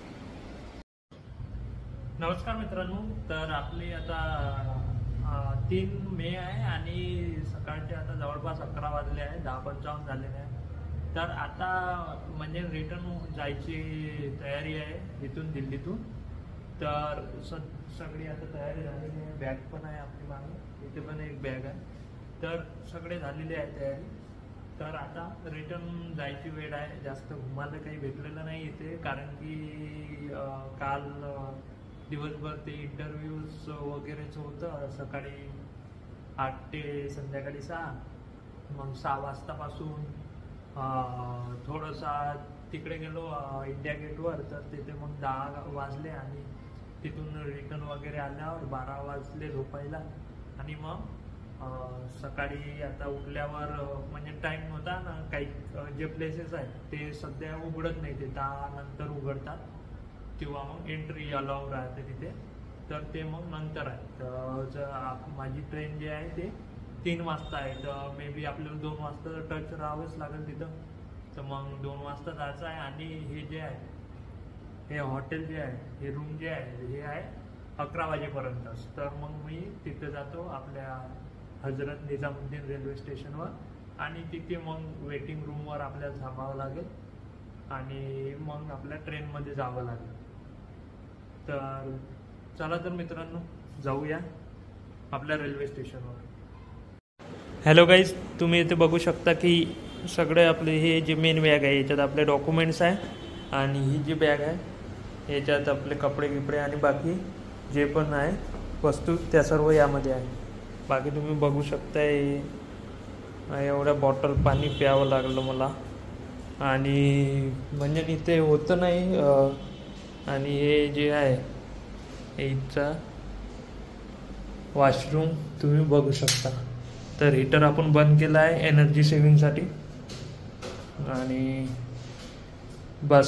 नमस्कार मित्रांनो, तर आपली आता तीन मे आहे आणि सकाळचे आता जवळपास अकरा वाजले आहे. दहा पंचावन्न झालेले आहे. तर आता म्हणजे रिटर्न जायची तयारी आहे इथून, दिल्लीतून. तर स सगळी आता तयारी झालेली आहे. बॅग पण आहे आपली मागे, इथे पण एक बॅग आहे. तर सगळे झालेले आहे तयारी. तर आता रिटर्न जायची वेळ आहे. जास्त घुमायला काही भेटलेलं नाही इथे, कारण की काल दिवसभर ते इंटरव्ह्यूज वगैरेच होतं. सकाळी आठ ते संध्याकाळी सहा. मग सहा वाजतापासून थोडंसा तिकडे गेलो इंडिया गेटवर. तर तिथे मग दहा वाजले आणि तिथून रिटर्न वगैरे आल्यावर बारा वाजले झोपायला. आणि मग अं, सकाळी आता उठल्यावर अं, म्हणजे टाईम नव्हता ना, काही अं, जे प्लेसेस आहेत ते सध्या उघडत नाही, ते दहा नंतर उघडतात किंवा मग एंट्री अलाउ राहते तिथे, तर ते मग नंतर आहे. तर जर आप- माझी ट्रेन जी आहे ते तीन वाजता आहे, तर मे बी आपल्याला दोन वाजता टच राहावंच लागेल तिथं. तर मग दोन वाजता जायचं आहे. आणि हे जे आहे हे हॉटेल जे आहे, हे रूम जे आहे, हे आहे अकरा वाजेपर्यंतच. तर मग मी तिथे जातो आपल्या हजरत निजामुद्दीन रेल्वे स्टेशनवर, आणि तिथे मग वेटिंग रूमवर आपल्याला थांबावं लागेल आणि मग आपल्या ट्रेनमध्ये जावं लागेल. तर चला तर मित्रांनो, जाऊया आपल्या रेल्वे स्टेशनवर. हॅलो गाईज, तुम्ही इथे बघू शकता की सगळे आपले हे जे मेन बॅग आहे याच्यात आपले डॉक्युमेंट्स आहे, आणि ही जी बॅग आहे याच्यात आपले कपडे गिपडे आणि बाकी जे पण आहे वस्तू त्या सर्व यामध्ये आहे. बाकी तुम्ही बघू शकता एवढ्या बॉटल पाणी प्यावं लागलं मला, आणि म्हणजे इथे होतं नाही. आणि हे जे आहे इथचा वॉशरूम तुम्ही बघू शकता. तर हीटर आपण बंद केला आहे एनर्जी सेव्हिंगसाठी, आणि बस.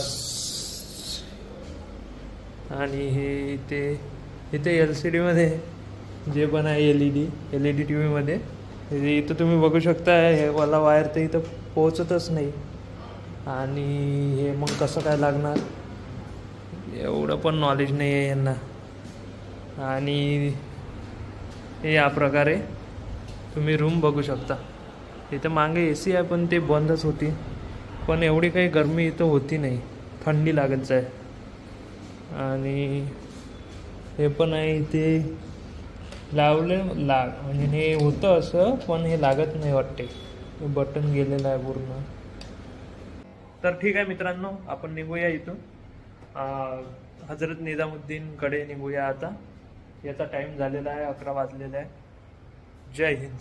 आणि हे इथे इथे एल सी डीमध्ये जे पण आहे L E D L E D T व्हीमध्ये इथं तुम्ही बघू शकता हे वाला वायर तर इथं पोहोचतच नाही. आणि हे मग कसं काय लागणार एवढं पण नॉलेज नाही आहे यांना. आणि हे या प्रकारे तुम्ही रूम बघू शकता. इथं मागे ए सी आहे पण ते बंदच होती, पण एवढी काही गरमी इथं होती नाही, थंडी लागत आहे. आणि हे पण आहे इथे लावले लाग म्हणजे हे होतं असं, पण हे लागत नाही वाटते, बटन गेलेलं आहे पूर्ण. तर ठीक आहे मित्रांनो, आपण निघूया इथून, हजरत निजामुद्दीनकडे निघूया आता. याचा टाईम झालेला आहे, अकरा वाजलेला आहे. जय हिंद.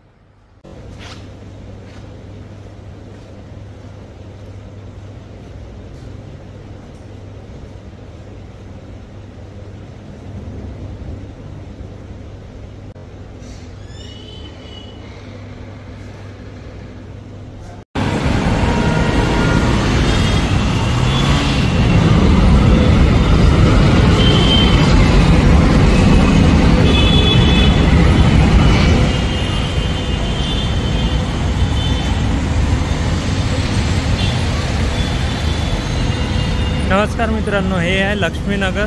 नमस्कार मित्रांनो, हे आहे लक्ष्मीनगर.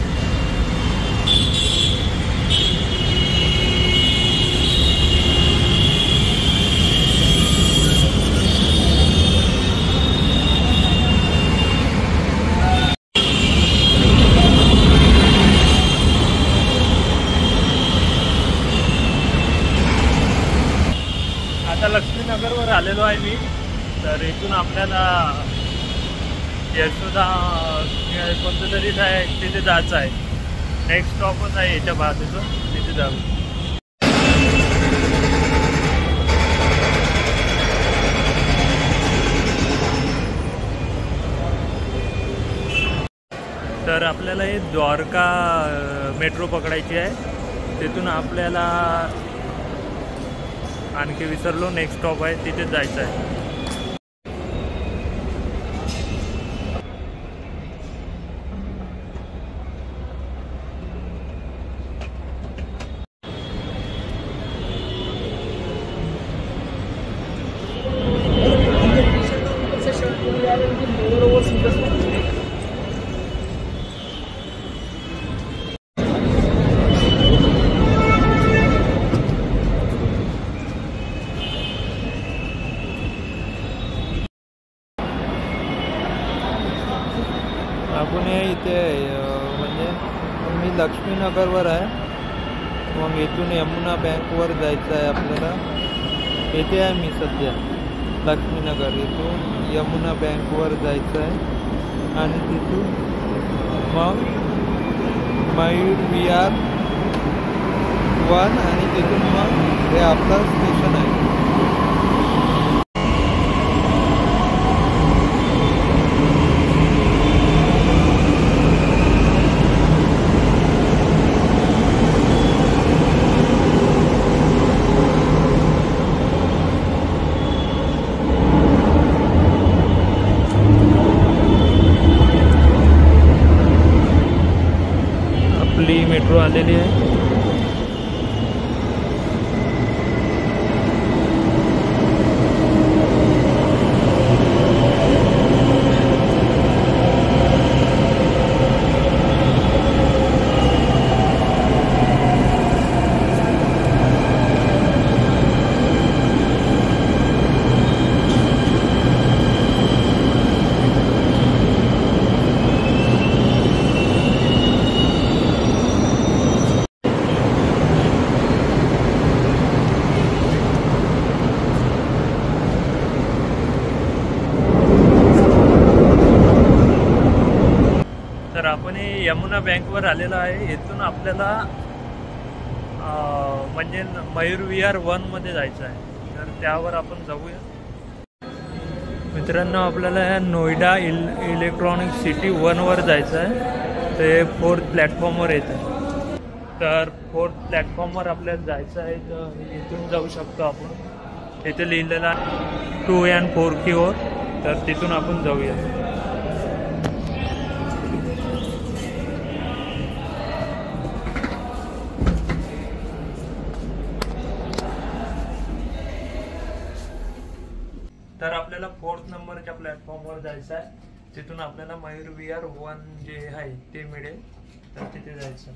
आता लक्ष्मीनगरवर आलेलो आहे मी. तर इथून आपल्याला यशोदा कोणतं तरी आहे तिथे जायचं आहे. नेक्स्ट स्टॉपच आहे याच्या बाजूचं, तिथे जाऊ. तर आपल्याला हे द्वारका मेट्रो पकडायची आहे. तिथून आपल्याला आणखी विसरलो नेक्स्ट स्टॉप आहे तिथे जायचं आहे. आपण इथे म्हणजे मी लक्ष्मीनगरवर आहे. मग इथून यमुना बँकवर जायचं आहे आपल्याला. येथे आहे मी सध्या लक्ष्मीनगर. इथून यमुना बँकवर जायचं आहे आणि तिथून मग मयूर विहार वन आणि तिथून मग हे आपलं स्टेशन आहे. मेट्रो आलेली आहे. तर आपण हे यमुना बँकवर आलेलो आहे. इथून आपल्याला अं, म्हणजे मयूर विहार वनमध्ये जायचं आहे. तर त्यावर आपण जाऊया. मित्रांनो, आपल्याला या नोएडा इल इलेक्ट्रॉनिक सिटी वनवर जायचं आहे. ते फोर्थ प्लॅटफॉर्मवर येतं. तर फोर्थ प्लॅटफॉर्मवर आपल्याला जायचं आहे. तर इथून जाऊ शकतो आपण. इथे लिहिलेलं आहे टू अँड फोर क्यूवर. तर तिथून आपण जाऊया. तर आपल्याला फोर्थ नंबरच्या प्लॅटफॉर्मवर जायचं आहे. तिथून आपल्याला मयूर विहार वन जे आहे ते मिळेल. तर तिथे जायचं.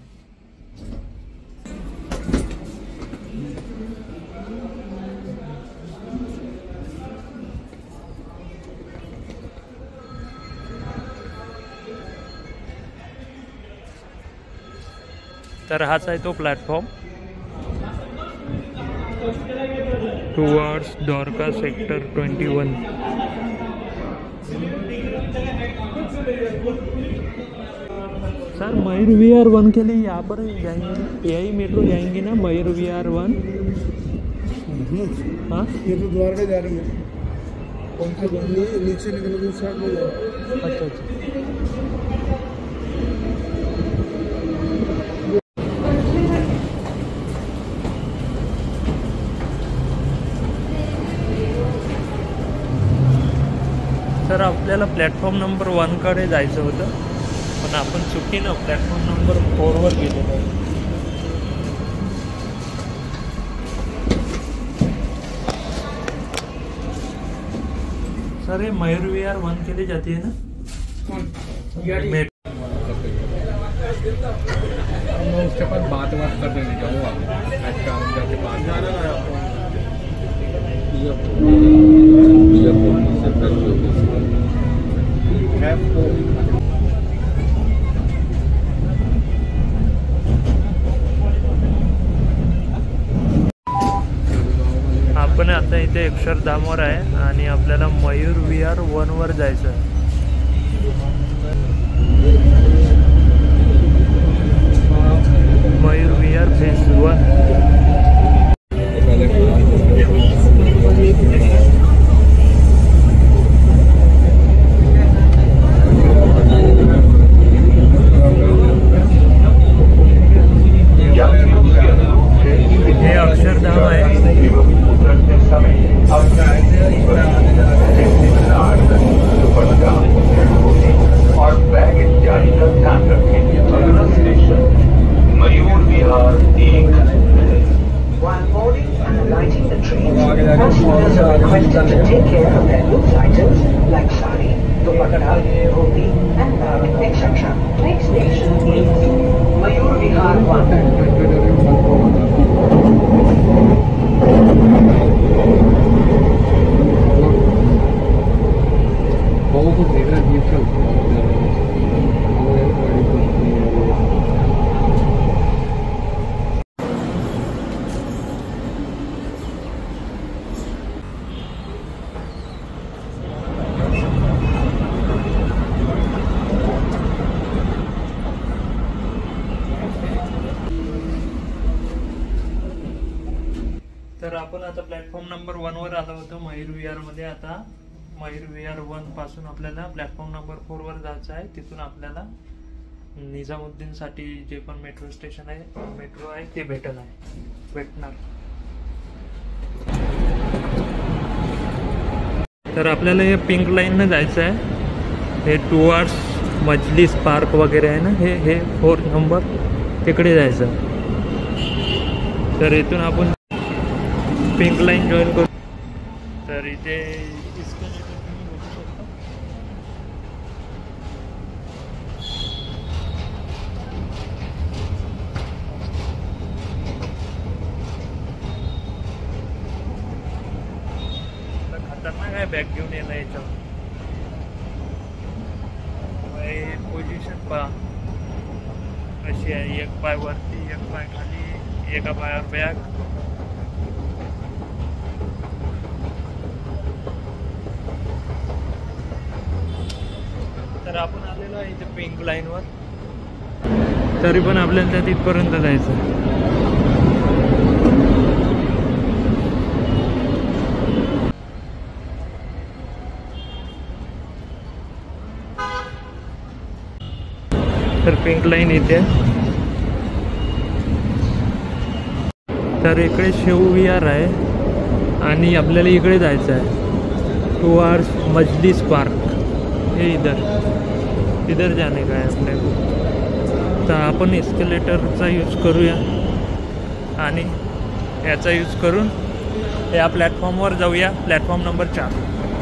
तर हाच आहे तो platform. Towards Dwarka sector twenty one. Sir Mayur Vihar one के लिए यहाँ पर जाएंगे, यही मेट्रो जाएंगे ना मयूर विहार वन? हाँ, ये तो द्वारका जा रही है. कौन सा नीचे निकलोगे उस साइड में जाओ. अच्छा अच्छा. तर आपल्याला प्लॅटफॉर्म नंबर वनकडे जायचं होतं, पण आपण चुकीनं प्लॅटफॉर्म नंबर फोरवर गेलेलो आहे. सर ये मयूर विहार वन के लिए जाती है ना? मैं उसके पास बात बात कर देने का वो जाके पास जाना है आपको. आपण आता इथे अक्षरधामवर आहे आणि आपल्याला मयूर विहार वनवर जायचं आहे. Mayur Vihar phase one. हे अक्षरधाम आहे. और बैग इत्यादि का ध्यान रखें. अगला स्टेशन मयूर विहार एक. While boarding and alighting the train, passengers are requested to take care of their loose items like sari, dupatta, dhoti, and bag, et cetera. Next station is Mayur Vihar one. बहुत देखना beautiful. तर आपण आता प्लॅटफॉर्म नंबर वनवर आलो होतो मयूर विहारमध्ये. आता मयूर विहार वन पासून आपल्याला प्लॅटफॉर्म नंबर फोरवर जायचं आहे. तिथून आपल्याला निजामुद्दीनसाठी जे पण मेट्रो स्टेशन आहे मेट्रो आहे ते भेटल आहे भेटणार. तर आपल्याला हे पिंक लाईननं जायचं आहे. हे टुवर्ड्स मजलिस पार्क वगैरे आहे ना, हे हे फोर्थ नंबर. तिकडे जायचं. तर इथून आपण पिंक लाईन जॉईन करू. तर इथे इस्कॅलेटर तुम्ही बघू शकता. खतरनाक आहे बॅग घेऊन येणं याच्यावर. पोझिशन पहा कशी आहे. एक पाय वरती, एक पाय खाली, एका पायावर बॅग. तर आपण आलेलो आहे इथे पिंक लाईनवर. तरी पण आपल्याला तिथपर्यंत जायचं. तर पिंक लाईन इथे. तर इकडे शिव विहार आहे आणि आपल्याला इकडे जायचं आहे टुवर्ड्स मजलिस पार्क. हे इधर इधर जाने का है आपल्याला. तर आपण एस्केलेटरचा यूज करूया आणि याचा यूज करून या प्लॅटफॉर्मवर जाऊया. प्लॅटफॉर्म नंबर चार.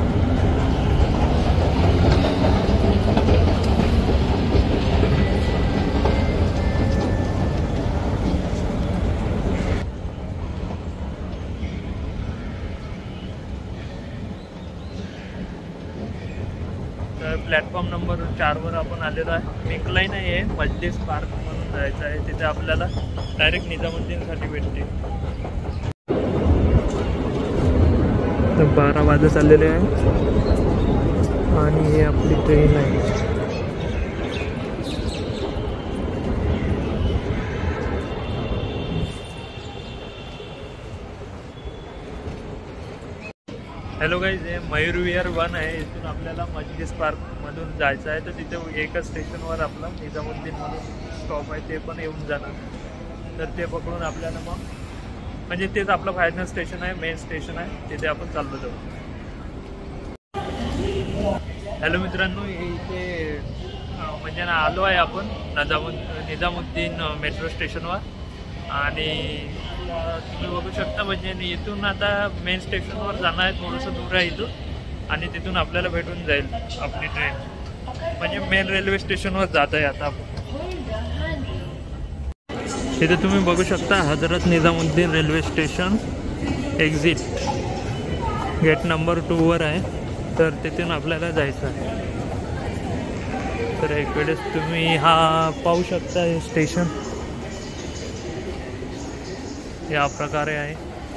प्लॅटफॉर्म नंबर चारवर आपण आलेलो आहे. पिंक लाईन आहे, मजलिस पार्क म्हणून जायचं आहे. तिथे आपल्याला डायरेक्ट निजामुद्दीनसाठी भेटते. तर बारा वाजत आलेले आहे आणि ही आपली ट्रेन आहे. हॅलो गाईज, हे मयूर विहार वन आहे. इथून आपल्याला मजलिस पार्कमधून जायचं आहे. तर तिथे एकच स्टेशनवर आपला निजामुद्दीनमधून स्टॉप आहे, ते पण येऊन जाणार. तर ते पकडून आपल्याला मग म्हणजे तेच आपलं फायनल स्टेशन आहे, मेन स्टेशन आहे. तिथे आपण चाललो जाऊ. हॅलो मित्रांनो, इथे म्हणजे ना आलो आहे आपण निजामु निजामुद्दीन मेट्रो स्टेशनवर. आणि तुम्ही बघू शकता म्हणजे इथून आता मेन स्टेशनवर जाणं आहे. थोडंसं दूर आहे इथून आणि तिथून आपल्याला भेटून जाईल आपली ट्रेन. म्हणजे मेन रेल्वे स्टेशनवर जात आहे आता आपण. तिथे तुम्ही बघू शकता Hazrat Nizamuddin railway station exit gate number टूवर आहे. तर तिथून आपल्याला जायचं आहे. तर इकडेच तुम्ही हा पाहू शकता हे स्टेशन या प्रकारे आहे.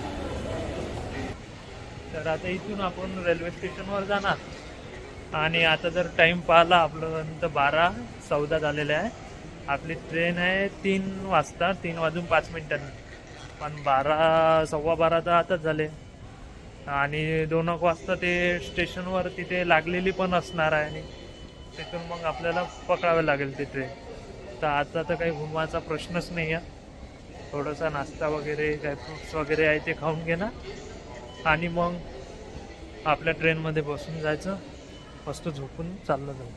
तर आता इथून आपण रेल्वे स्टेशनवर जाणार आणि आता जर टाईम पाहिला आपल्यापर्यंत बारा चौदा झालेले आहे. आपली ट्रेन आहे तीन वाजता तीन वाजून पाच मिनिटांनी. पण बारा सव्वा बारा तर आताच झाले आणि दोन एक वाजता ते स्टेशनवर तिथे लागलेली पण असणार आहे आणि तिथून मग आपल्याला पकडावे लागेल ती ट्रेन. तर आता तर काही घुमवायचा प्रश्नच नाही आहे. थोडासा नाश्ता वगैरे काय फ्रूट्स वगैरे आहे ते खाऊन घेणार आणि मग आपल्या ट्रेनमध्ये बसून जायचं. मस्त झोपून चाललं जाऊ.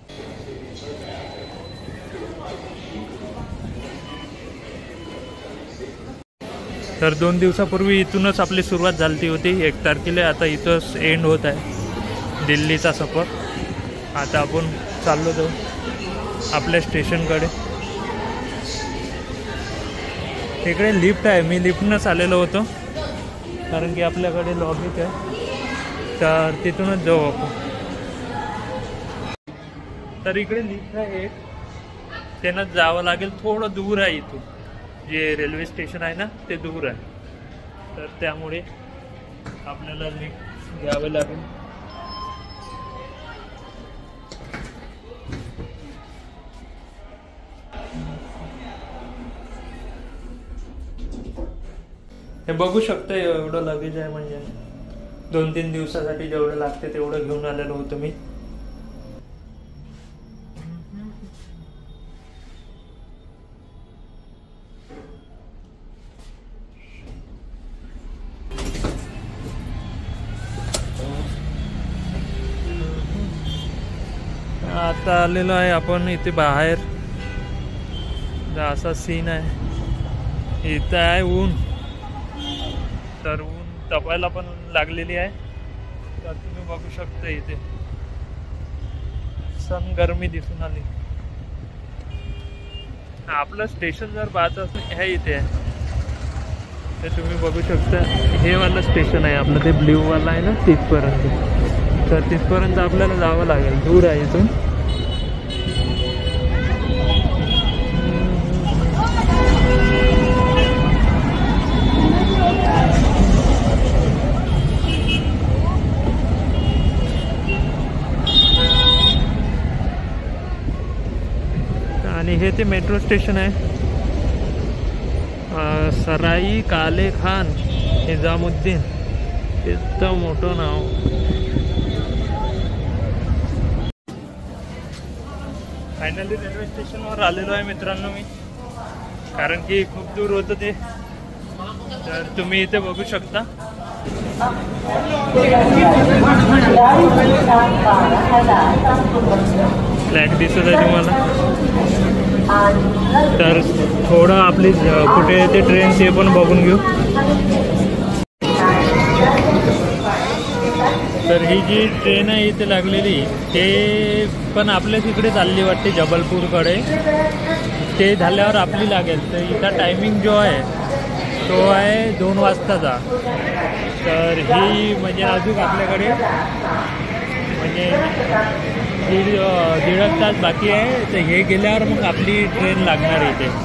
तर दोन दिवसापूर्वी इथूनच आपली सुरुवात झाली होती एक तारखेला. आता इथंच एंड होत आहे दिल्लीचा सफर. आता आपण चाललो जाऊ आपल्या स्टेशनकडे. इकडे लिफ्ट आहे. मी लिफ्टनंच आलेलो होतो कारण की आपल्याकडे लॉजिक आहे. तर तिथूनच जाऊ आपण. तर इकडे लिफ्ट आहे एक, त्यानं जावं लागेल. थोडं दूर आहे इथून. जे रेल्वे स्टेशन आहे ना ते दूर आहे. तर त्यामुळे आपल्याला लिफ्ट घ्यावं लागेल. हे बघू शकता एवढं लगेज आहे. म्हणजे दोन तीन दिवसासाठी जेवढं लागते तेवढं घेऊन आलेलो होतो मी. आता आलेलो आहे आपण इथे बाहेर तर असा सीन आहे. इथं आहे ऊन, तर ऊन तपायला पण लागलेली आहे. तर तुम्ही बघू शकता इथे सन गरमी दिसून आली. आपलं स्टेशन जर पाहत असं हे इथे आहे, ते तुम्ही बघू शकता. हे वाला स्टेशन आहे आपलं, ते ब्ल्यू वाला आहे ना, तिथपर्यंत. तर तिथपर्यंत आपल्याला जावं लागेल, दूर आहे इथून. आणि हे ते मेट्रो स्टेशन आहे, सराई काले खान निजामुद्दीन. इतकं मोठं नाव. फायनली रेल्वे स्टेशनवर आलेलो आहे मित्रांनो मी, कारण की खूप दूर होतं ते. तर तुम्ही इथे बघू शकता. फ्लॅग दिसत आहे तुम्हाला. तर थोडं आपली कुठे येते ट्रेन ते पण बघून घेऊ. तर ही जी ट्रेन आहे इथे लागलेली, ते पण आपल्या तिकडे चालली वाटते जबलपूरकडे. ते झाल्यावर आपली लागेल. तर इथला टायमिंग जो आहे तो आहे दोन वाजताचा. तर ही म्हणजे अजून आपल्याकडे म्हणजे दीड दीड एक तास बाकी आहे. तर हे गेल्यावर मग आपली ट्रेन लागणार आहे इथे.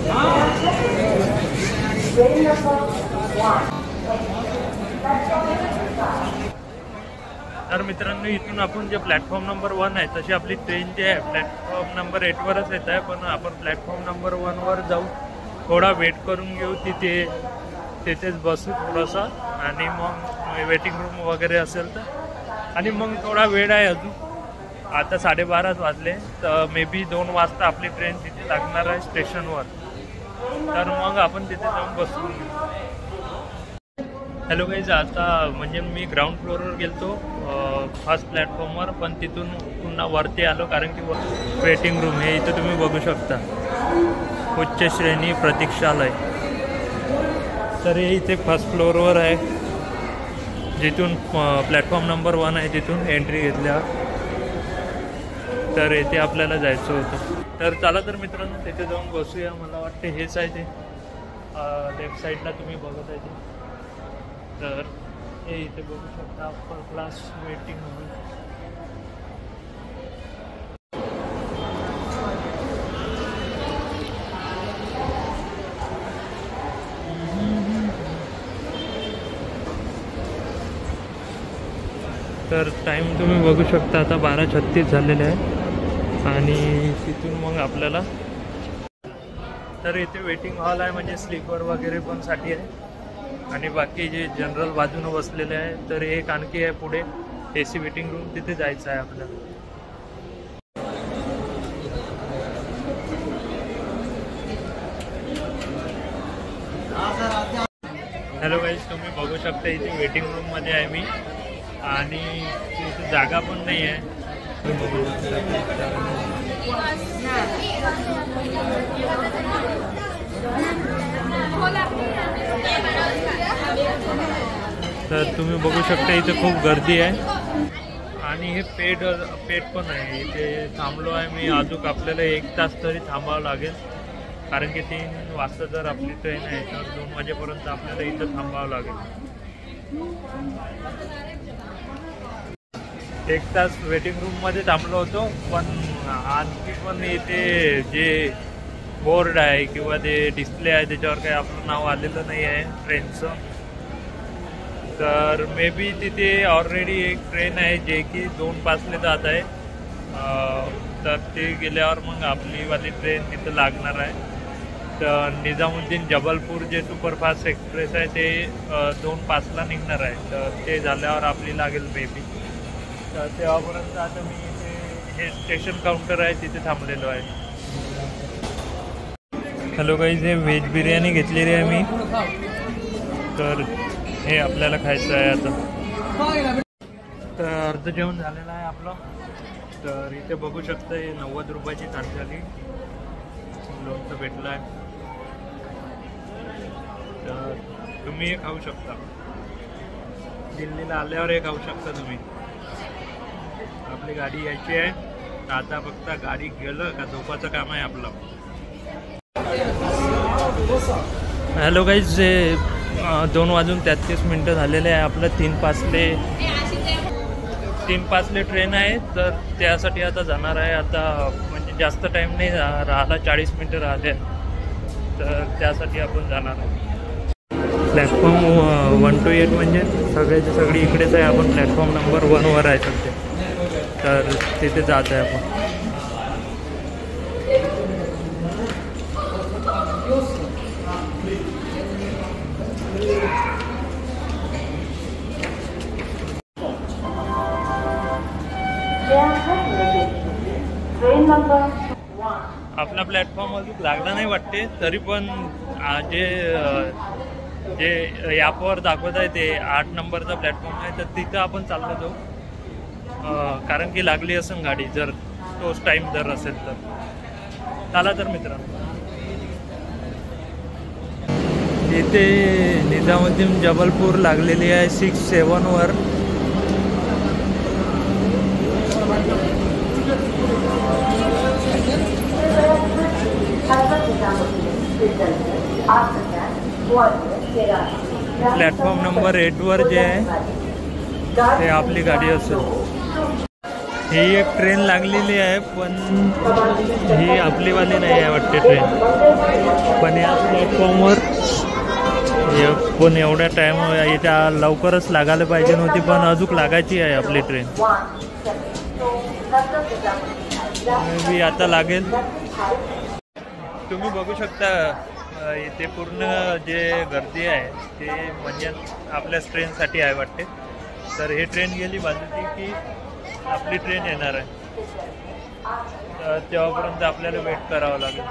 तर मित्रांनो, इथून आपण जे प्लॅटफॉर्म नंबर वन आहे तशी आपली ट्रेन जी आहे प्लॅटफॉर्म नंबर एटवरच येत आहे. पण आपण प्लॅटफॉर्म नंबर वनवर जाऊ, थोडा वेट करून घेऊ तिथे. तिथेच बसू थोडंसं, आणि मग वेटिंग रूम वगैरे असेल तर. आणि मग थोडा वेळ आहे अजून. आता साडेबाराच वाजले, तर मे बी दोन वाजता आपली ट्रेन तिथे लागणार आहे स्टेशनवर. तर मग आपण तिथे जाऊन बसू. हॅलो गाईज, आता म्हणजे मी ग्राउंड फ्लोअरवर गेलतो फर्स्ट प्लॅटफॉर्मवर, पण तिथून पुन्हा वरती आलो कारण की वेटिंग रूम हे इथे तुम्ही बघू शकता. उच्च श्रेणी प्रतीक्षालय. तर हे इथे फर्स्ट फ्लोअरवर आहे, जिथून प्लॅटफॉर्म नंबर वन आहे तिथून एंट्री घेतल्यावर. तर येथे आपल्याला जायचं होतं. तर चला तर मित्रांनो तिथे जाऊन बसूया. मला वाटते हेच आहे ते लेफ्ट साईडला तुम्ही बघत आहे ते. तर हे इथे बघू शकता अप्पर क्लास वेटिंग रूम. तर टाईम तुम्ही बघू शकता आता बारा छत्तीस झालेले आहे. आणि तिथून मग आपल्याला, तर इथे वेटिंग हॉल आहे म्हणजे स्लीपर वगैरे पण साठी आहे. आणि बाकी जे जनरल बाजूनं बसलेले आहे, तर एक आणखी आहे पुढे ए सी वेटिंग रूम, तिथे जायचं आहे आपल्याला. हॅलो गाईज, तुम्ही बघू शकता इथे वेटिंग रूममध्ये आहे मी. आणि इथे जागा पण नाही आहे. तर तुम्ही बघू शकता इथे खूप गर्दी आहे. आणि हे पेड पेड पण आहे. इथे थांबलो आहे मी. अजून आपल्याला एक तास तरी थांबावं लागेल, कारण की तीन वाजता जर आपली ट्रेन आहे तर दोन वाजेपर्यंत आपल्याला इथं थांबावं लागेल. एक तास वेटिंग रूममध्ये थांबलो होतो. पण आणखी पण इथे जे बोर्ड आहे किंवा ते डिस्प्ले आहे त्याच्यावर काही आपलं नाव आलेलं नाही आहे ट्रेनचं. तर मे बी तिथे ऑलरेडी एक ट्रेन आहे जे की दोन पाचले जात आहे. तर ते गेल्यावर मग आपली वाली ट्रेन तिथं लागणार आहे. तर निजामुद्दीन जबलपूर जे सुपरफास्ट एक्सप्रेस आहे ते दोन पाचला निघणार आहे. तर ते झाल्यावर आपली लागेल मे बी. तर तेव्हापर्यंत आता मी इथे हे स्टेशन काउंटर आहे तिथे थांबलेलो आहे. हॅलो गाईज, हे व्हेज बिर्याणी घेतलेली आहे मी. तर हे आपल्याला खायचं आहे आता. तर अर्ध जेवण झालेलं आहे आपलं. तर इथे बघू शकता हे नव्वद रुपयाची थाली झाली. लोणचं भेटलं आहे, तर तुम्ही हे खाऊ शकता. दिल्लीला आल्यावर हे खाऊ शकता तुम्ही. आपली गाडी यायची आहे, आता फक्त गाडी गेलं का झोपाचं काम आहे आपलं. हॅलो गाईज, जे दोन वाजून तेहतीस मिनटं झालेले आहे. आपलं तीन पाचले तीन पाचले ट्रेन आहे, तर त्यासाठी आता जाणार आहे. आता म्हणजे जास्त टाईम नाही राहिला, चाळीस मिनटं राहिले, तर त्यासाठी आपण जाणार आहे. प्लॅटफॉर्म वन टू एट म्हणजे सगळ्याची सगळी इकडेच आहे. आपण प्लॅटफॉर्म नंबर वनवर आहे सध्या, तर तिथे जात आहे आपण. आपला प्लॅटफॉर्म अजून लागला नाही वाटते, तरी पण जे जे ॲपवर दाखवत आहे ते आठ नंबरचा प्लॅटफॉर्म आहे, तर तिथं आपण चाललो जाऊ. कारण की लागली असेल गाडी, जर तोच टाईम जर असेल तर. चला तर मित्रांनो, इथे निजामुद्दीन जबलपूर लागलेली आहे सिक्स सेवनवर. प्लॅटफॉर्म नंबर एटवर जे आहे ते आपली गाडी असेल. ही एक ट्रेन लागलेली आहे, पण ही आपलीवाली नाही आहे वाटते ट्रेन. पण या प्लॅटफॉर्मवर पण एवढ्या टाईम याच्या लवकरच लागायला पाहिजे नव्हती, पण अजून लागायची आहे आपली ट्रेन. मी आता लागेल. तुम्ही बघू शकता इथे पूर्ण जे गर्दी आहे ते म्हणजे आपल्याच ट्रेनसाठी आहे वाटते. तर हे ट्रेन गेली बाजूची की आपली ट्रेन येणार आहे, तर तेव्हापर्यंत आपल्याला वेट करावं लागेल.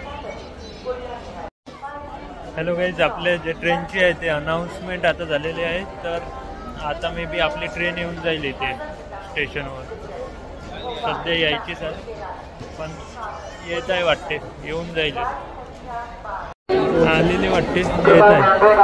हॅलो गाईज, आपले जे ट्रेनची आहे ते अनाऊन्समेंट आता झालेली आहे, तर आता मे बी आपली ट्रेन येऊन जाईल इथे स्टेशनवर. सध्या यायचीच आहे, पण येत आहे वाटते, येऊन जाईल. आलेली वाटते, येत आहे.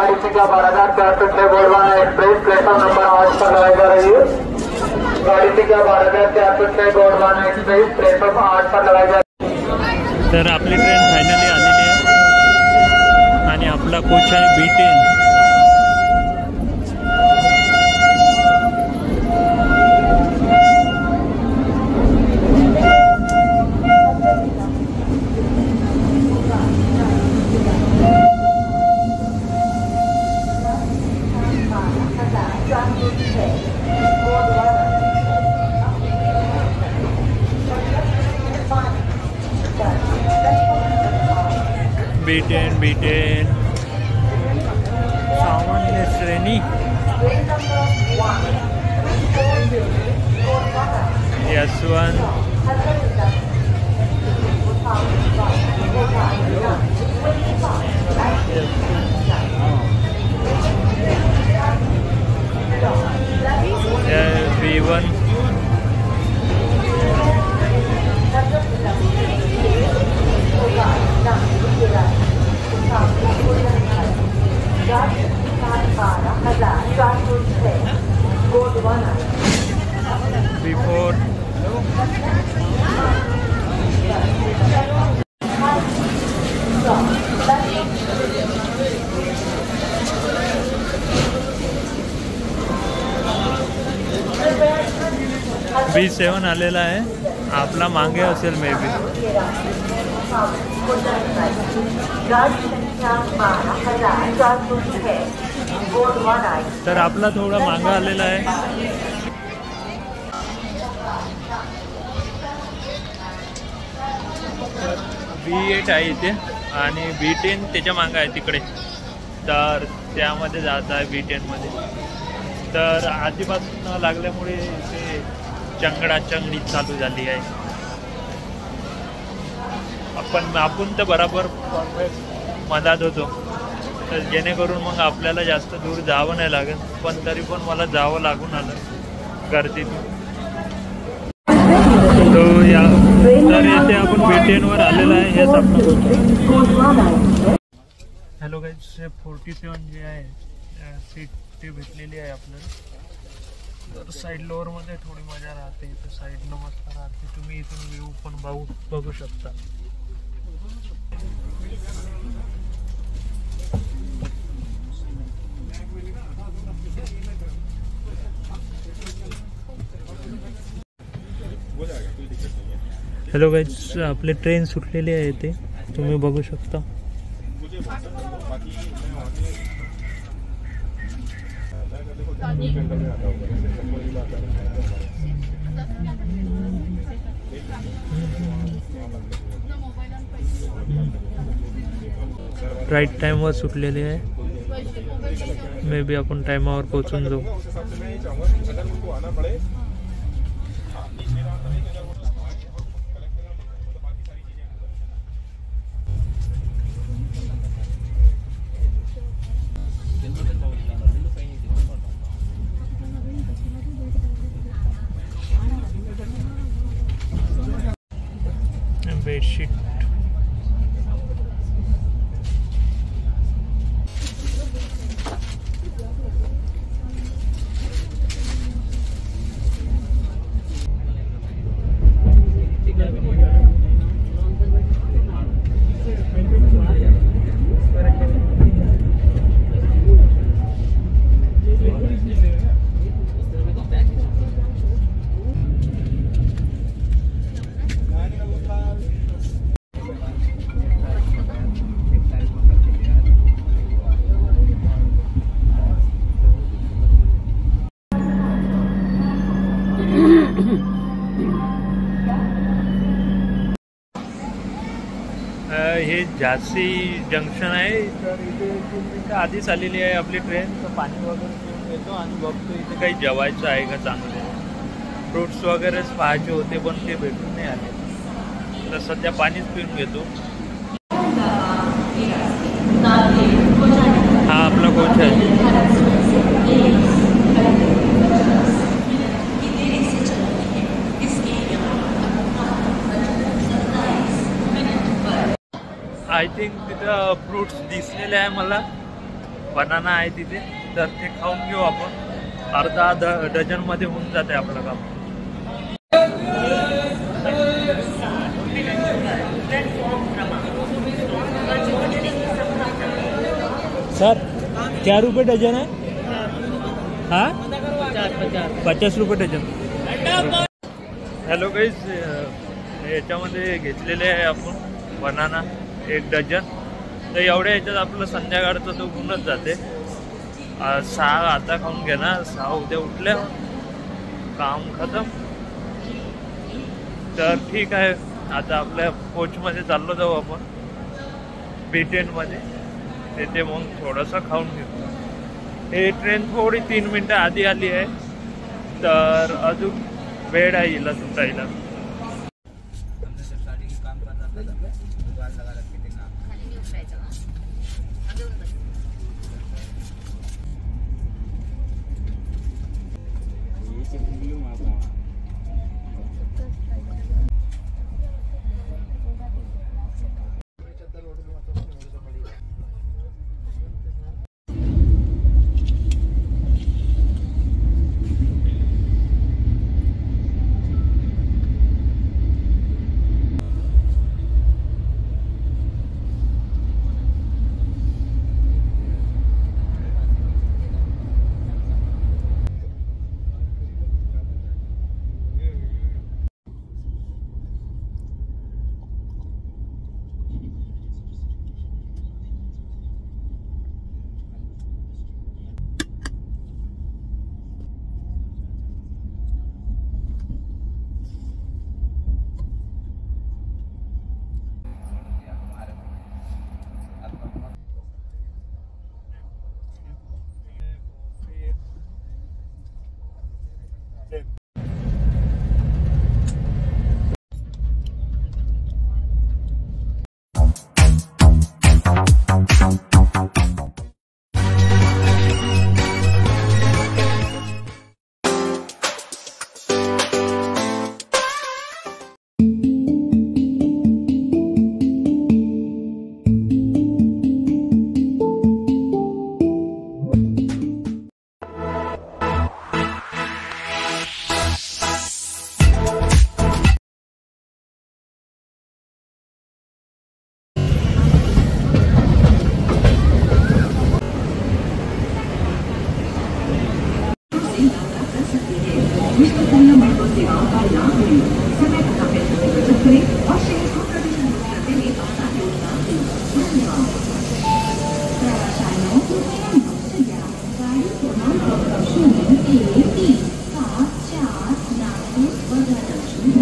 तर आपली ट्रेन फायनली आलेली आहे आणि आपला कोच आहे B ten. B ten B ten सामान्य श्रेणी Yashwant B one before B seven आलेला आहे. आपला मागे असेल मे बी. तर आपला थोडा मागा आलेला आहे. बी एट आहे इथे आणि बी टेन त्याच्या मागं आहे तिकडे, तर त्यामध्ये जात आहे बी टेनमध्ये. तर आधीपासून लागल्यामुळे ते चंगडाचंगडी चालू झाली आहे. आपण आपण तर बरोबर परफेक्ट मधात होतो, तर जेणेकरून मग आपल्याला जास्त दूर जावं नाही लागेल. पण तरी पण मला जावं लागून आलं गर्दीतून. तो या तर येथे आपण बीटीएनवर आलेलो आहे. हेच आपलं hello guys, forty seven J आहे सीट ते भेटलेली आहे आपल्याला. तर साईड लोअर मध्ये थोडी मजा राहते, तर साईड न मस्त राहते. तुम्ही इथून व्ह्यू पण बघू बघू शकता. हॅलो गाईज, आपली ट्रेन सुटलेली आहे ते तुम्ही बघू शकता. राईट टाइमवर सुटलेली आहे. मे बी आपण टाइमावर पोहोचून जाऊ. बेडशीट हे झाशी जंक्शन आहे. तर इथे तीन मिनिटं आधीच आलेली आहे आपली ट्रेन. तर पाणी वगैरे पिऊन येतो आणि बघतो इथे काही जेवायचं आहे का चांगले. फ्रूट्स वगैरेच पाहायचे होते पण ते भेटून नाही आले. तर सध्या पाणीच पिऊन घेतो. हा आपला कोच आहे. आय थिंक तिथं फ्रूट्स दिसलेले आहे मला. बनाना आहे तिथे, तर ते खाऊन घेऊ आपण. अर्धा ड डझनमध्ये होऊन जाते आपलं काम. सर क्या रुपये डझन आहे? हा पचास रुपये डझन. हॅलो गाईज, याच्यामध्ये घेतलेले आहे आपण बनाना एक डझन. तर एवढ्या याच्यात आपलं संध्याकाळचं तो गुणच जाते. सहा आता खाऊन घेणार, सहा उद्या उठल्या काम खतम. तर ठीक आहे, आता आपल्या कोचमध्ये चाललो जाऊ आपण बीटेनमध्ये. तिथे मग थोडंसं खाऊन घेऊ. हे ट्रेन थोडी तीन मिनटं आधी आली आहे, तर अजून वेळ आहे हिला सुटायला.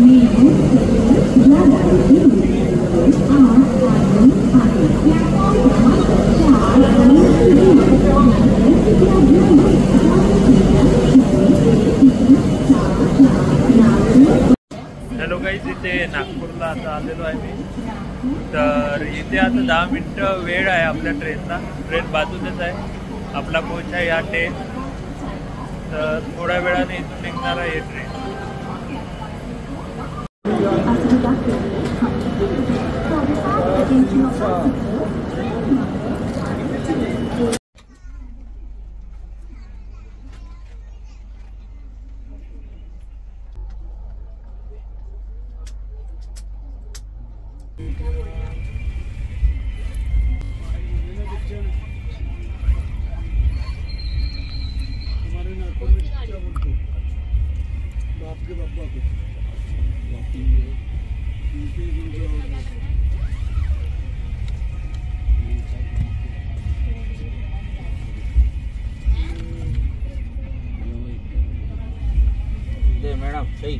हॅलो गाईज, इथे नागपूरला आता आलेलो आहे मी. तर इथे आता दहा मिनटं वेळ आहे आपल्या ट्रेनला. ट्रेन बाजूलाच आहे, आपला कोच आहे या ट्रेन. तर थोड्या वेळाने इथून निघणार आहे ट्रेन. मैडम सही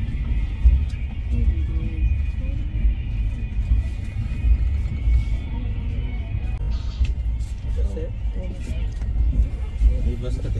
बस करते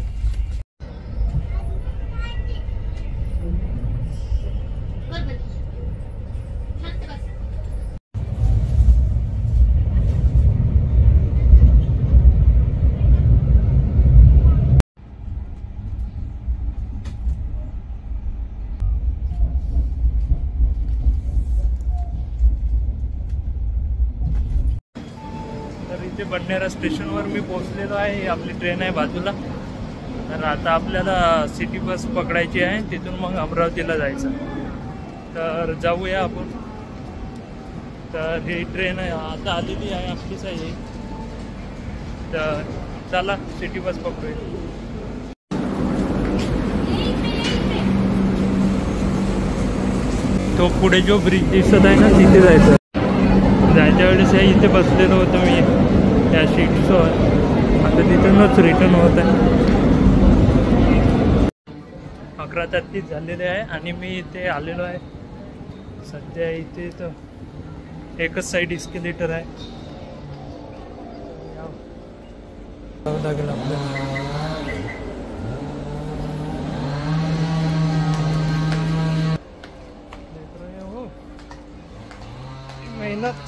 इथे बडनेरा स्टेशनवर मी पोहोचलेलो आहे. ही आपली ट्रेन आहे बाजूला. तर आता आपल्याला सिटी बस पकडायची आहे, तिथून मग अमरावतीला जायचं. तर जाऊया आपण. तर ही ट्रेन आहे आता आलेली आहे, आपलीच आहे. तर चला सिटी बस पकडूया. तो पुढे जो ब्रिज दिसत आहे ना, तिथे जायचं. जायच्या वेळेस इथे बसलेलो होतो मी त्या सीटवर. आता तिथूनच रिटर्न होत आहे. अकरा तारखेच झालेले आहे आणि मी इथे आलेलो आहे सध्या. इथे तर एकच साईड इस्केलेटर आहे. जावं लागेल आपल्याला. मेहनत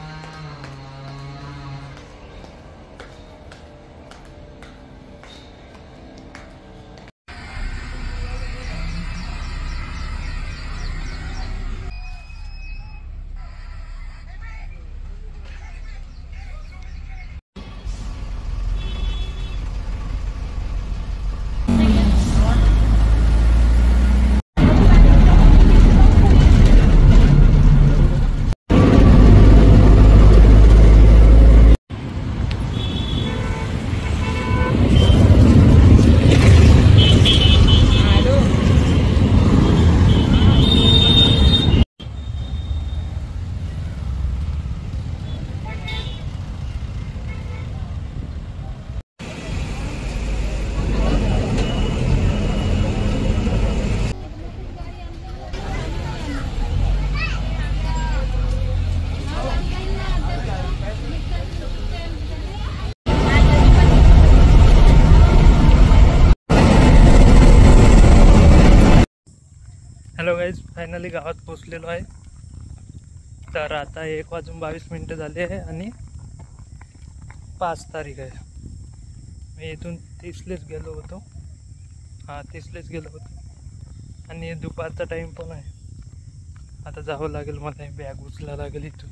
हॅलो गाईज, फायनली गावात पोचलेलो आहे. तर आता एक वाजून बावीस मिनटं झाली आहे आणि पाच तारीख आहे. मी इथून तीसलेच गेलो होतो. हां तीसलेच गेलो होतो आणि दुपारचा टाईम पण आहे. आता जावं लागेल मला, बॅग उचला लागेल इथून.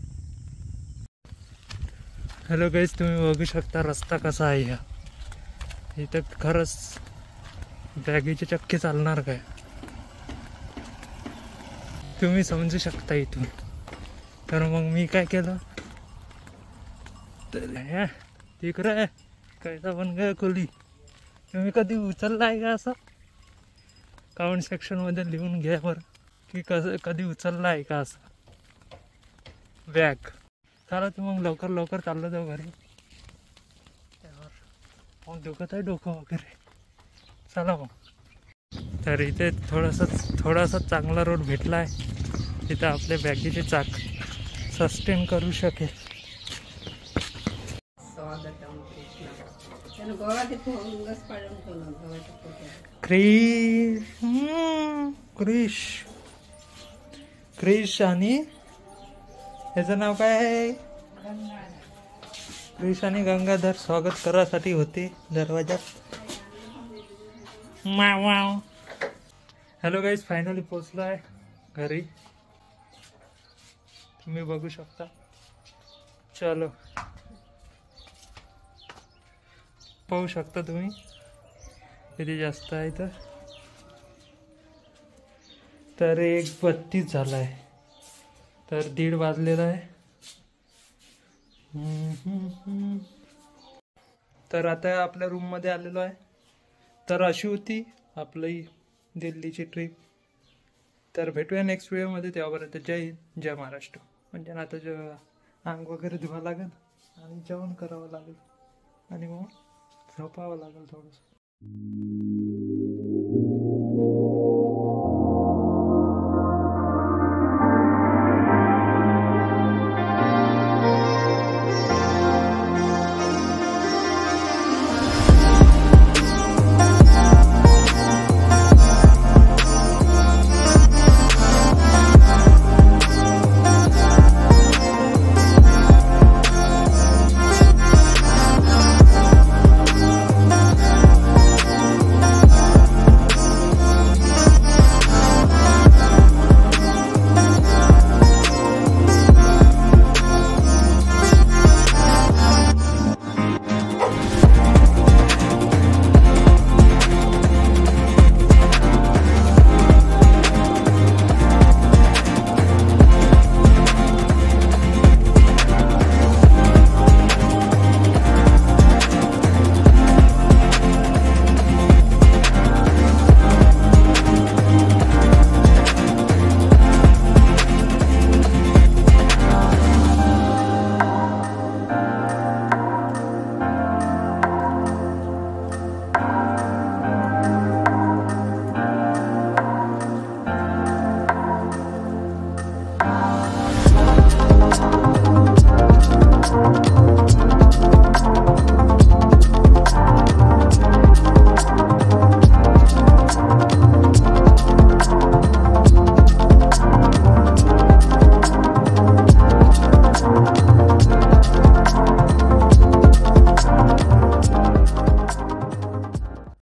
हॅलो गाईज, तुम्ही बघू शकता रस्ता कसा आहे. ह्या इथं खरंच बॅगेचे चक्के चालणार काय तुम्ही समजू शकता इथून. तर मग मी काय केलं, तर तिकडं कैसा बन गया खोली. तुम्ही कधी उचलला आहे का असं? कमेंट सेक्शनमध्ये लिहून घ्या बरं की कसं कधी उचलला आहे का असं बॅग. चला तर मग लवकर लवकर चाललं जाऊ घरी. मग दुखत आहे डोकं वगैरे. चला मग. तर इथे थोडासा थोडासा चांगला रोड भेटला आहे, तिथं आपले बॅगीचे चाक सस्टेन करू शकेल. क्रिश हम्म, क्रिश क्रिश आणि याचं नाव काय आहे? क्रिश आणि गंगाधर स्वागत करासाठी होते दरवाजात. माव माव. हॅलो गाईज, फायनली पोचलो आहे घरी, तुम्ही बघू शकता. चलो, पाहू शकता तुम्ही किती जास्त आहे. तर तर एक बत्तीस झाला आहे, तर दीड वाजलेला आहे. तर आता आपल्या रूममध्ये आलेलो आहे. तर अशी होती आपली दिल्लीची ट्रिप. तर भेटूया नेक्स्ट व्हिडिओमध्ये, तेव्हापर्यंत जय हिंद, जय महाराष्ट्र. म्हणजे आता ज अंग वगैरे धुवा लागेल आणि जेवण करावं लागेल आणि मग झोपावं लागेल थोडंसं.